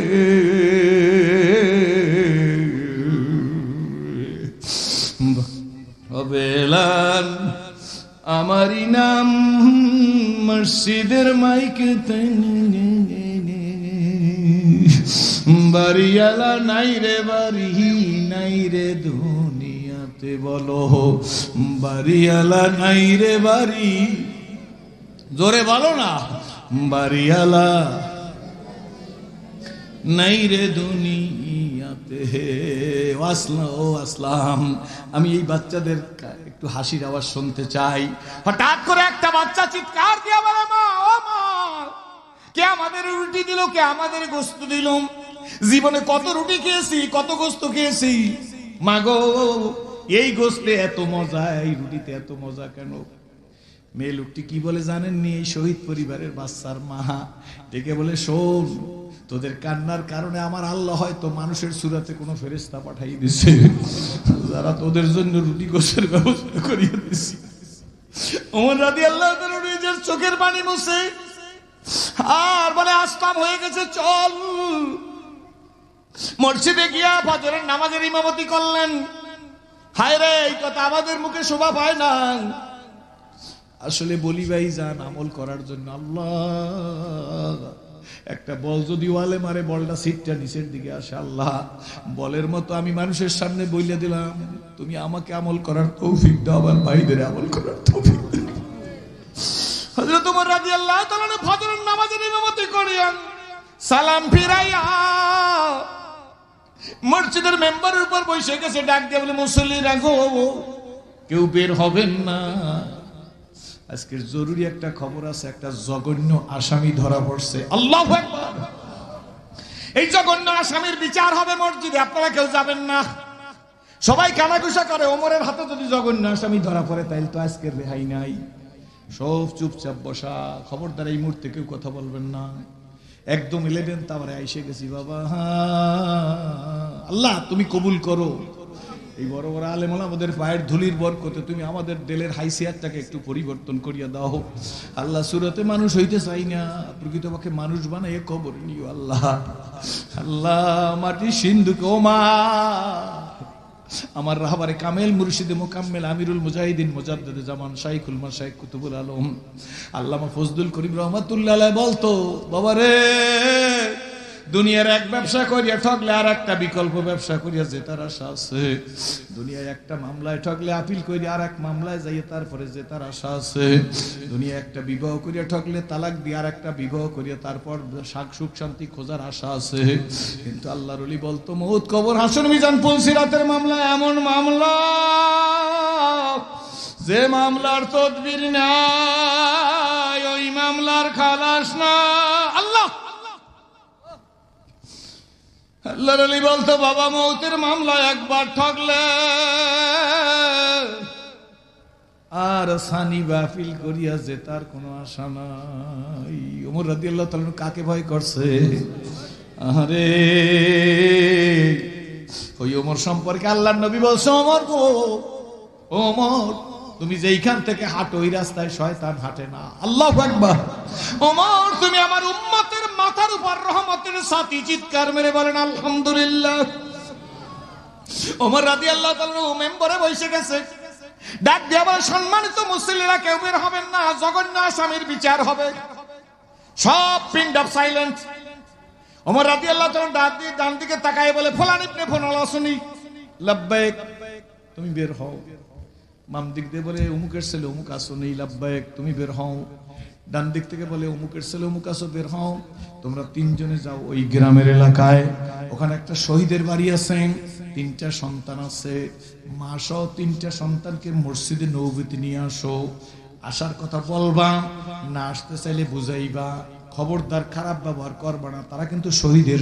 বেলাল আমারি নাম মসজিদের মাইকে বাড়িয়ালা নাই রে বাড়ি নাই রে দুনিয়াতে, বলো বাড়িয়ালা নাই রে বাড়ি, জোরে বলো না, বাড়িয়ালা নাই রে দুনিয়াতে। আসলাম ও আসলাম, আমি এই বাচ্চাদের একটু হাসির আওয়াজ শুনতে চাই। হঠাৎ করে একটা বাচ্চা চিৎকার দিয়ে বলে, মা ও মা, কে আমাদের রুটি দিল, কে আমাদের গোস্ত দিল, জীবনে কত রুটি খেয়েছি, কত গোস্ত খেয়েছি, মা গো এই গোস্তে এত মজা, এই রুটিতে এত মজা কেন? মেয়ে লোকটি কি বলে জানেননি? এই শহীদ পরিবারের বাচ্চার মা ডেকে বলে, শোন, তোদের কান্নার কারণে আমার আল্লাহ হয়তো মানুষের সুরাতে কোনো ফেরেশতা পাঠাই দিছে, যারা তোদের জন্য রুটি গোস্তের ব্যবস্থা করিয়ে দিছে। ওমর রাদিয়াল্লাহু তাআলা নিজের চোখের পানি মুছে আর বলে, আসলাম হয়ে গেছে, চল। মসজিদে গিয়া ফজরের নামাজের ইমামতি করলেন। হায় রে, এই কথা আমাদের মুখে শোভা পায় না। আসলে বলি ভাই যান, আমল করার জন্য আল্লাহ একটা বল যদি ওয়ালে মারে, বলটা সিটটা নিচের দিকে আসে, আল্লাহ বলের মতো আমি মানুষের সামনে বইলে দিলাম, তুমি আমাকে আমল করার তৌফিক দাও, আমার ভাইদের আমল করার তৌফিক দাও। হযরত ওমর রাদিয়াল্লাহু তাআলা ফজরের নামাজের ইমামতি করেন, সালাম ফিরাইয়া মসজিদের মেম্বারের উপর বসে গেছে, ডাক দিয়ে বলে, মুসল্লিরা গো, কেউ বের হবেন না, আজকের জরুরি একটা খবর আছে, একটা জঘন্য আসামি ধরা পড়ছে। আল্লাহু আকবার। এই জঘন্য আসামির বিচার হবে মসজিদে, আপনারা কেউ যাবেন না। সবাই কানাঘুষা করে, ওমরের হাতে যদি জঘন্য আসামি ধরা পড়ে তাইলে তো আজকের রেহাই নাই। সব চুপচাপ বসা, খবরদার এই মুহূর্তে কেউ কথা বলবেন না। একদম ইলেভেন তারপরে আইসে গেছি বাবা, আল্লাহ তুমি কবুল করো। এই বড় বড় আলেম ওলামাদের পায়ের ধুলির বরকতে তুমি আমাদের দিলের হাইসিয়াতটাকে একটু পরিবর্তন করিয়া দাও আল্লাহ। সুরতে মানুষ হইতে চাই না, প্রকৃতপক্ষে মানুষ বানাইয়ে কবর নিও আল্লাহ। আল্লাহ মাটি সিন্ধুকে, ও মা আমার রাহবারে কামেল মুর্শিদে মোকাম্মেল আমিরুল মুজাহিদিন মুজাদ্দিদে জামান শাইখুল মাশায়েখ কুতুবুল আলম আল্লামা ফজলুল করিম রহমাতুল্লাহ আলাইহি বলতো, বাবারে দুনিয়ার এক ব্যবসা করিয়া ঠকলে আর একটা বিকল্প ব্যবসা করিয়া জেতার আশা আছে। দুনিয়ায় একটা মামলায় ঠকলে আপিল করিয়া আর এক মামলায় যাইয়ে তারপরে জেতার আশা আছে। দুনিয়া একটা বিবাহ করিয়া ঠকলে তালাক দিয়ে আর একটা বিবাহ করিয়া তারপর শাক সুখ শান্তি খোঁজার আশা আছে। কিন্তু আল্লাহর ওলি বলতো, মউত কবর হাসর মিজান পুলসিরাতের মামলা এমন মামলা যে মামলার তদবির নাই, ওই মামলার খালাস না। আল্লাহ আল্লাহর ওলি বলতো, বাবা মউতের মামলা একবার ঠকলে আর সানি বাফিল করিয়া যে তার কোনো আশা নাই। ওমর রাদিয়াল্লাহু তাআলা কাকে ভয় করছে? আরে ওই ওমর সম্পর্কে আল্লাহর নবী বলছে, ওমর গো ওমর, তুমি যেইখান থেকে হাঁটো ওই রাস্তায় শয়তান হাঁটে না। আল্লাহু আকবার। ওমর তুমি আমার উম্মতের মাথার উপর রহমতের সাথী, চিৎকার মেরে বলেন আলহামদুলিল্লাহ। ওমর রাদিয়াল্লাহু তাআলা মেম্বারে বসে গেছে, ডাক দিয়ে বলে, সম্মানিত মুসল্লিরা কেউ বের হবেন না, জঘন্য আসামির বিচার হবে। সব পিন্ড অফ সাইলেন্ট। ওমর রাদিয়াল্লাহু তাআলা ডাক দিয়ে ডান দিকে তাকায় বলে, ফুলান ইবনে ফুলান আসুনি। লাব্বাইক, তুমি বের হও। বাম দিক দিয়ে বলে, অমুকের ছেলে অমুক আসো নেই, লাব্বাইক, তুমি বের হও। ডান দিক থেকে বলে, অমুকের ছেলে অমুক আসো, বের হও। তোমরা তিনজনে যাও ওই গ্রামের এলাকায়, ওখানে একটা শহীদের বাড়ি আছে, তিনটা সন্তান আছে, মা সহ তিনটা সন্তানকে মসজিদে নববীতে নিয়ে আসো। আসার কথা বলবা, না আসতে চাইলে বুঝাইবা, খবরদার খারাপ ব্যবহার করবা না, তারা কিন্তু শহীদের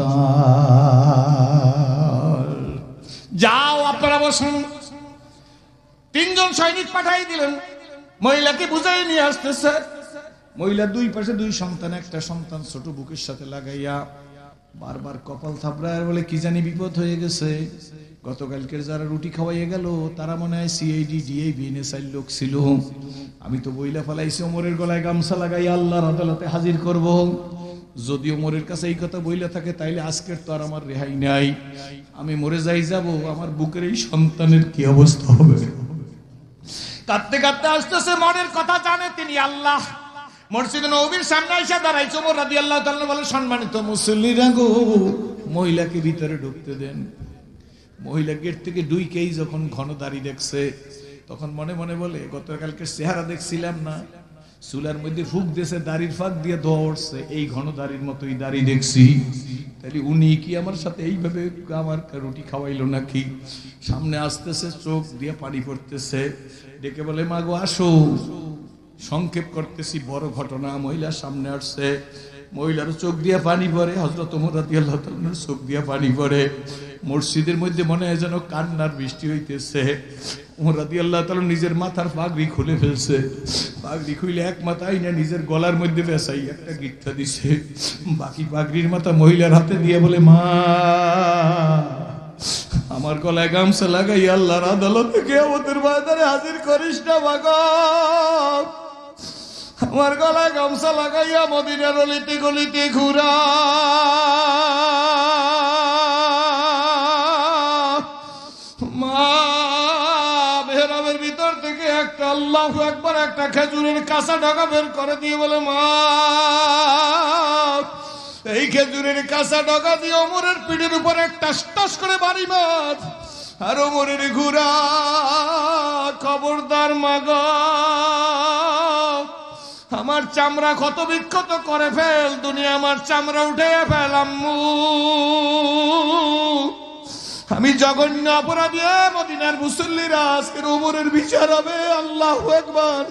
সন্তান। যাও আপনারা বসুন। তিনজন সৈনিক পাঠাই দিলেন, মহিলাকে বুঝাই নিয়ে আসতেছে। মহিলা দুই পাশে দুই সন্তান, একটা সন্তান ছোট বুকের সাথে লাগাইয়া বারবার কপাল থাপড়ায় বলে কি জানি বিপদ হয়ে গেছে। গতকালকের যারা রুটি খাওয়াইয়ে গেল তারা মনে হয় সিআইডি ডিআই বিএনএসআই লোক ছিল। আমি তো বইলা ফেলাইছি ওমরের গলায় গামছা লাগাই আল্লাহর আদালতে হাজির করব। যদি ওমরের কাছে এই কথা বইলা থাকে তাইলে আজকের তো আর আমার রেহাই নাই। আমি মরে যাই যাব, আমার বুকের এই সন্তানের কি অবস্থা হবে। কাঁদতে কাঁদতে আসতেছে, মনের কথা জানে তিনি আল্লাহ। মসজিদে নববীর সামনে এসে দাঁড়াইছে ওমর রাদিয়াল্লাহু তাআলা বলে, সম্মানিত মুসল্লিরা গো, মহিলাকে ভিতরে ঢুকতে দেন। মহিলা গেট থেকে ঢুকেই যখন ঘন দাড়ি দেখছে তখন মনে মনে বলে, গতকালকে চেহারা দেখছিলাম না, চুলার মধ্যে ফুক দিয়েছে, দাড়ির ফাঁক দিয়ে ধোয়া উঠছে, এই ঘন দাড়ির মতোই দাড়ি দেখছি। তাহলে উনি কি আমার সাথে এইভাবে আমার রুটি খাওয়াইলো নাকি? সামনে আসতেছে, চোখ দিয়ে পানি পড়তেছে, ডেকে বলে, মা গো আসো। সংক্ষেপ করতেছি, বড় ঘটনা। মহিলার সামনে আসছে, মহিলার চোখ দিয়ে পানি পড়ে, হযরত ওমর রাদিয়াল্লাহু তাআলার চোখ দিয়ে পানি পড়ে। মসজিদের মধ্যে মনে হয় যেন কান্নার বৃষ্টি হইতেছে। ওমর রাদিয়াল্লাহু তাআলা নিজের মাথার পাগড়ি খুলে ফেলছে, পাগড়ি খুলে এক মাথায় না নিজের গলার মধ্যে বেসাই একটা গিট্টা দিছে, বাকি পাগড়ির মাথা মহিলার হাতে দিয়ে বলে, মা আমার গলায় গামছা লাগাই আল্লাহর আদালতে কিয়ামতের ময়দানে হাজির করিস না বাবা। আমার গলায় গামছা লাগাইয়া মদিনার অলিতে গলিতে ঘুরা। মা মেহরাবের ভিতর থেকে একটা আল্লাহু আকবার একটা খেজুরের কাঁচা ঢাকা বের করে দিয়ে বলে, মা এই খেজুরের কাঁচা ঢাকা দিয়ে ওমরের পিঠের উপর একটা টাস করে বাড়ি মার। আর ওমরের ঘুরা, খবরদার মাগো, আমার চামড়া ক্ষত বিক্ষত করে ফেল, দুনিয়া আমার চামড়া উঠে ফেল আম্মু। আমি জঘন্য অপরাধী, মদিনার মুসল্লিরা আজকের ওমরের বিচার হবে। আল্লাহু আকবার।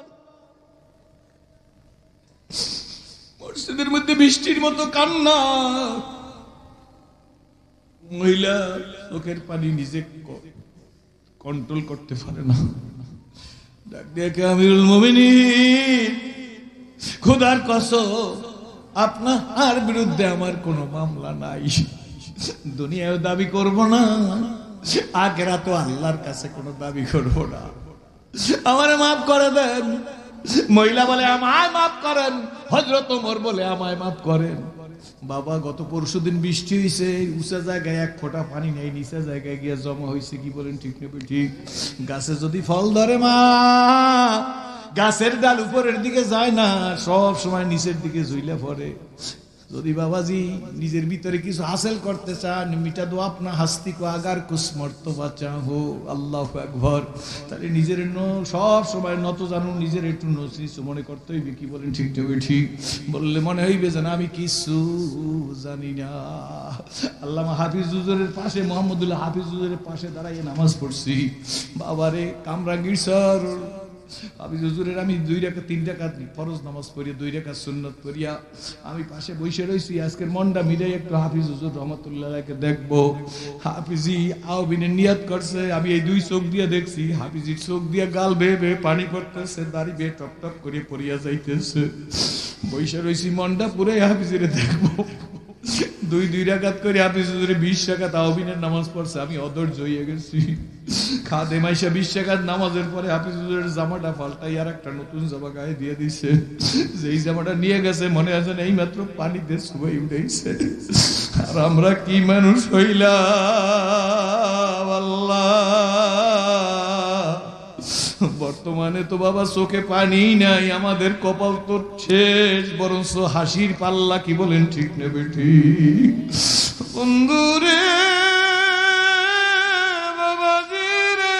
মসজিদের মধ্যে বৃষ্টির মতো কান্না। মহিলা চোখের পানি নিজে কন্ট্রোল করতে পারে না, ডাক দিয়ে, আমিরুল মুমিনিন, খোদার কসম আপনার বিরুদ্ধে আমার কোনো মামলা নাই, দুনিয়ায় দাবি করব না, আখিরাতে আল্লাহর কাছে কোনো দাবি করব না, আমারে মাফ করে দেন। মহিলা বলে, আমায় মাফ করেন। হযরত ওমর বলে, আমায় মাফ করেন। বাবা, গত পরশুদিন বৃষ্টি হয়েছে, উঁচা জায়গায় এক ফোঁটা পানি নেই, নিচা জায়গায় গিয়ে জমা হয়েছে। কি বলেন, ঠিক নেবে ঠিক? গাছে যদি ফল ধরে মা, গাছের ডাল উপরের দিকে যায় না, সব সময় নিচের দিকে ঝুইলে পড়ে। যদি বাবাজি নিজের ভিতরে কিছু হাসিল করতে চান, মিটা দো আপনা হাস্তি কো আগার কুছ মর্তবা চাহো, আল্লাহু আকবার, তাহলে নিজের সব সময় নত জানুন, নিজের একটু নসিস মনে করতে হইবে। কি বলেন, ঠিক নেবে ঠিক? বললে মনে হইবে যেন আমি কিছু জানি না। আল্লামা হাফিজ হুজুরের পাশে, মোহাম্মদুল্লাহ হাফিজ হুজুরের পাশে দাঁড়াইয়ে নামাজ পড়ছি। বাবারে কামরাঙ্গীর স্যার হাফিজ হুজুরের আমি দুই রাকাত তিন রাকাত ফরজ নামাজ পড়িয়া দুই রাকাত সুন্নাত পড়িয়া আমি পাশে বসে রইছি। আজকের মনটা মিলাই একটু হাফিজ হুজুর রহমাতুল্লাহকে দেখবো। হাফিজি আওবিনের নিয়াত করছে, আমি এই দুই চোখ দিয়ে দেখছি, হাফিজির চোখ দিয়ে গাল বেয়ে বেয়ে পানি পড়তেছে, দাড়ি বেয়ে টপ টপ করে পড়িয়া যাইতেছে। বসে রইছি, মনটা পুরাই হাফিজিরে দেখবো। দুই দুই রাকাত করে হাফিজ হুজুরে বিশ রাকাত আওবিনের নামাজ পড়ছে, আমি অধৈর্য হয়ে গেছি। খাদেম আইসা বিশ রাকাত নামাজের পরে হাফিজ হুজুরের জামাটা পাল্টাই আর একটা নতুন জামা গায়ে দিয়ে দিছে। যেই জামাটা নিয়ে গেছে মনে আছে এই মাত্র পানিতে শুকাই উঠেছে। আর আমরা কি মানুষ হইলাম আল্লাহ। বর্তমানে তো বাবা চোখে পানি নাই, আমাদের কপাল তো শেষ, বরঞ্চ হাসির পাল্লা। কি বলেন, ঠিক নেবে ঠিক? বন্ধুরে বাবাজি রে,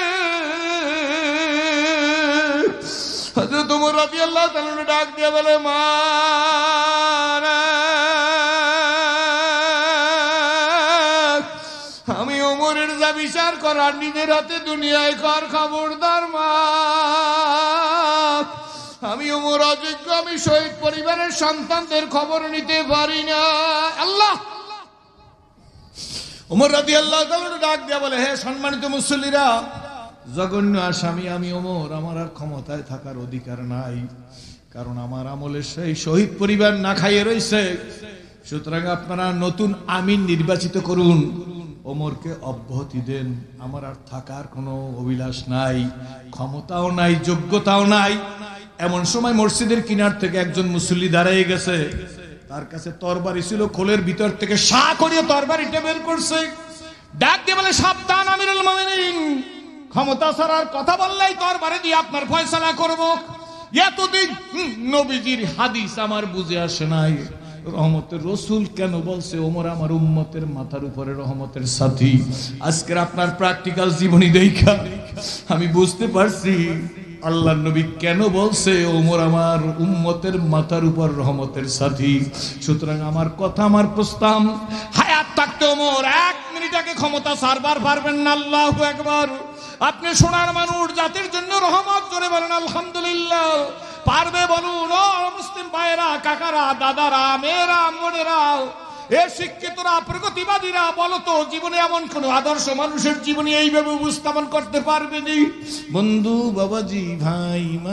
হযরত ওমর রাদিয়াল্লাহু তাআলা ডাক দিয়ে বলে, মা আমি ওমরের যা বিচার করার নিজের হাতে দুনিয়ায় কর, খবরদার মা, আমি ওমর অযোগ্য, আমি শহীদ পরিবারের সন্তানদের খবর নিতে পারি না। আল্লাহ ওমর রাদিয়াল্লাহু তাআলা ডাক দিয়া বলে, হে সম্মানিত মুসল্লিরা, জঘন্য আসামি আমি ওমর, আমার আর ক্ষমতায় থাকার অধিকার নাই, কারণ আমার আমলের সেই শহীদ পরিবার না খাইয়ে রয়েছে। সুতরাং আপনারা নতুন আমিন নির্বাচিত করুন, ওমরকে অব্যাহতি দেন। আমার আর থাকার কোনো অভিলাষ নাই, ক্ষমতাও নাই, যোগ্যতাও নাই। এমন সময় মসজিদের কিনার থেকে একজন মুসল্লি দাঁড়িয়ে গেছে, তার কাছে তরবারি ছিল, খোলের ভিতর থেকে সা করিয়ে তরবারিটা বের করছে, ডাক দিয়ে বলে, সাবধান আমিরুল মুমিনিন, ক্ষমতা ছাড়ার কথা বললেই তরবারি দিয়ে আপনার ফয়সালা করব। এতদিন নবীজির হাদিস আমার বুঝে আসে নাই, রহমতের রসুল কেন বলছে ওমর আমার উম্মতের মাথার উপরে রহমতের সাথী। আজকের আপনার প্র্যাকটিক্যাল জীবনী দেখা আমি বুঝতে পারছি আল্লাহর নবী কেন বলছে ওমর আমার উম্মতের মাথার উপর রহমতের সাথী। সুতরাং আমার কথা, আমার প্রস্তাব, হায়াত থাকতে ওমর এক মিনিট আগে ক্ষমতা সারবার পারবেন না। আল্লাহু আকবার। আপনি সোনার মানুষ, জাতির জন্য রহমত, জোরে বলেন আলহামদুলিল্লাহ। পারবে বলুন ও মুসলিম ভাইয়েরা, কাকারা, দাদারা, মেয়েরা, বোনেরা, এ শিক্ষিতরা, প্রগতিবাদীরা, বলো তো জীবনে এমন কোন আদর্শ মানুষের জীবনে এইভাবে উপস্থাপন করতে পারবেনি? বন্ধু, বাবাজি, ভাই, মা,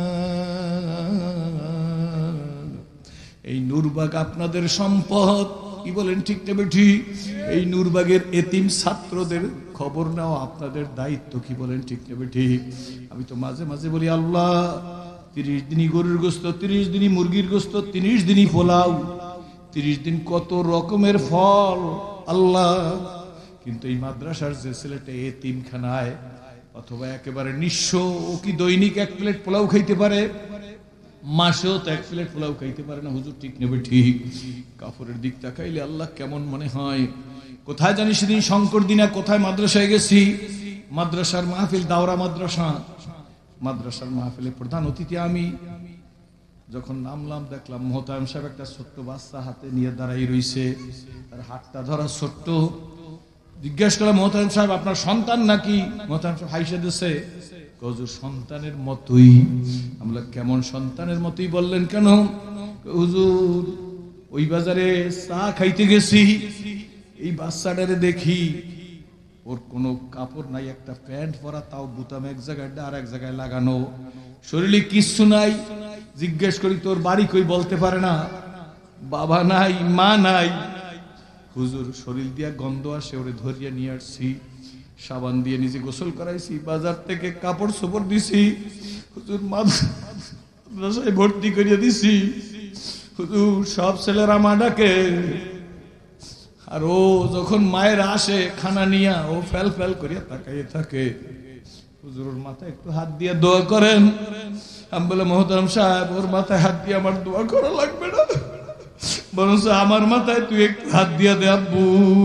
এই নূরবাগ আপনাদের সম্পদ, কি বলেন ঠিক না বেঠি? এই নূরবাগের এতিম ছাত্রদের খবর নেওয়া আপনাদের দায়িত্ব, কি বলেন ঠিক না বেঠি? আমি তো মাঝে মাঝে বলি, আল্লাহ তিরিশ দিনই গরুর গোস্ত, তিরিশ দিনই মুরগির গোস্ত, তিরিশ দিনই পোলাও, তিরিশ দিন কত রকমের ফল আল্লাহ। কিন্তু এই মাদ্রাসার যে ছেলেটা এতিমখানায় অথবা একেবারে নিঃস্ব, ও কি দৈনিক এক প্লেট পোলাও খাইতে পারে? মাসেও তো এক প্লেট পোলাও খাইতে পারে না। হুজুর ঠিক নেবে ঠিক। কাপড়ের দিক তাকাইলে আল্লাহ কেমন মনে হয়। কোথায় জানি সেদিন শঙ্কর দিনা কোথায় মাদ্রাসায় গেছি, মাদ্রাসার মাহফিল, দাওরা মাদ্রাসা, মাদ্রাসার মাহফিলে প্রধান অতিথি আমি। যখন নামলাম দেখলাম মোহতারাম সাহেব একটা ছোট্ট বাচ্চা হাতে নিয়ে দাঁড়াই রইছে, তার হাতটা ধরা ছোট্ট। জিজ্ঞেস করলাম, মোহতারাম সাহেব আপনার সন্তান নাকি? মোহতারাম সাহেব হাইসে দিছে, হুজুর সন্তানের মতোই। আমরা কেমন সন্তানের মতোই বললেন কেন? হুজুর ওই বাজারে চা খাইতে গেছি, এই বাচ্চাটারে দেখি ওর কোনো কাপড় নাই, একটা প্যান্ট পরা, তাও বুতাম এক জায়গায় আর এক জায়গায় লাগানো, শরীরে কিচ্ছু নাই। জিজ্ঞেস করি তোর বাড়ি কই? বলতে পারে না, বাবা নাই, মা নাই। হুজুর শরীর দিয়া গন্ধ আসে, ওরে ধরিয়া নিয়ে আসছি, সাবান দিয়ে নিজে গোসল করাইছি, বাজার থেকে কাপড় চোপড় দিছি, হুজুর মাদ্রাসায় ভর্তি করিয়ে দিছি। হুজুর সব ছেলেরা মা ডাকে, আর ও যখন মায়ের আসে খানা নিয়া, ও ফেল ফেল করিয়া তাকাইয়ে থাকে। হুজুর ওর মাথায় একটু হাত দিয়ে দোয়া করেন। আমি বলে, মোহতারাম সাহেব ওর মাথায় হাত দিয়ে আমার দোয়া করা লাগবে না, বরং আমার মাথায় তুই একটু হাত দিয়ে দে আব্বু।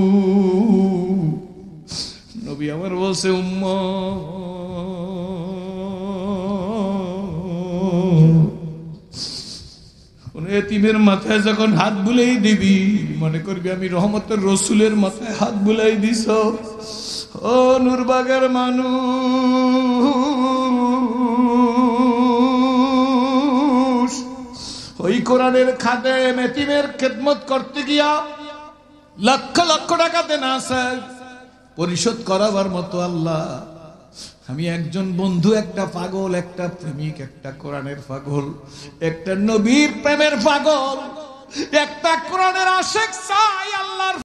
নবী আমার বলছে, উম্মত এতিমের মাথায় যখন হাত বুলাই দিবি, মনে করবি আমি রহমতের রসুলের মাথায় হাত বুলাই দিস। ও নূরবাগের মানুষ, ওই কোরআনের খাদেম এতিমের খেদমত করতে গিয়া লক্ষ লক্ষ টাকা দেন আছে, পরিশোধ করাবার মতো আল্লাহ। আমি একজন বন্ধু, একটা পাগল, একটা প্রেমিক, একটা কোরআনের পাগল, একটা নবীর প্রেমের পাগল, একটা কোরআনের আশিক চাই আল্লাহর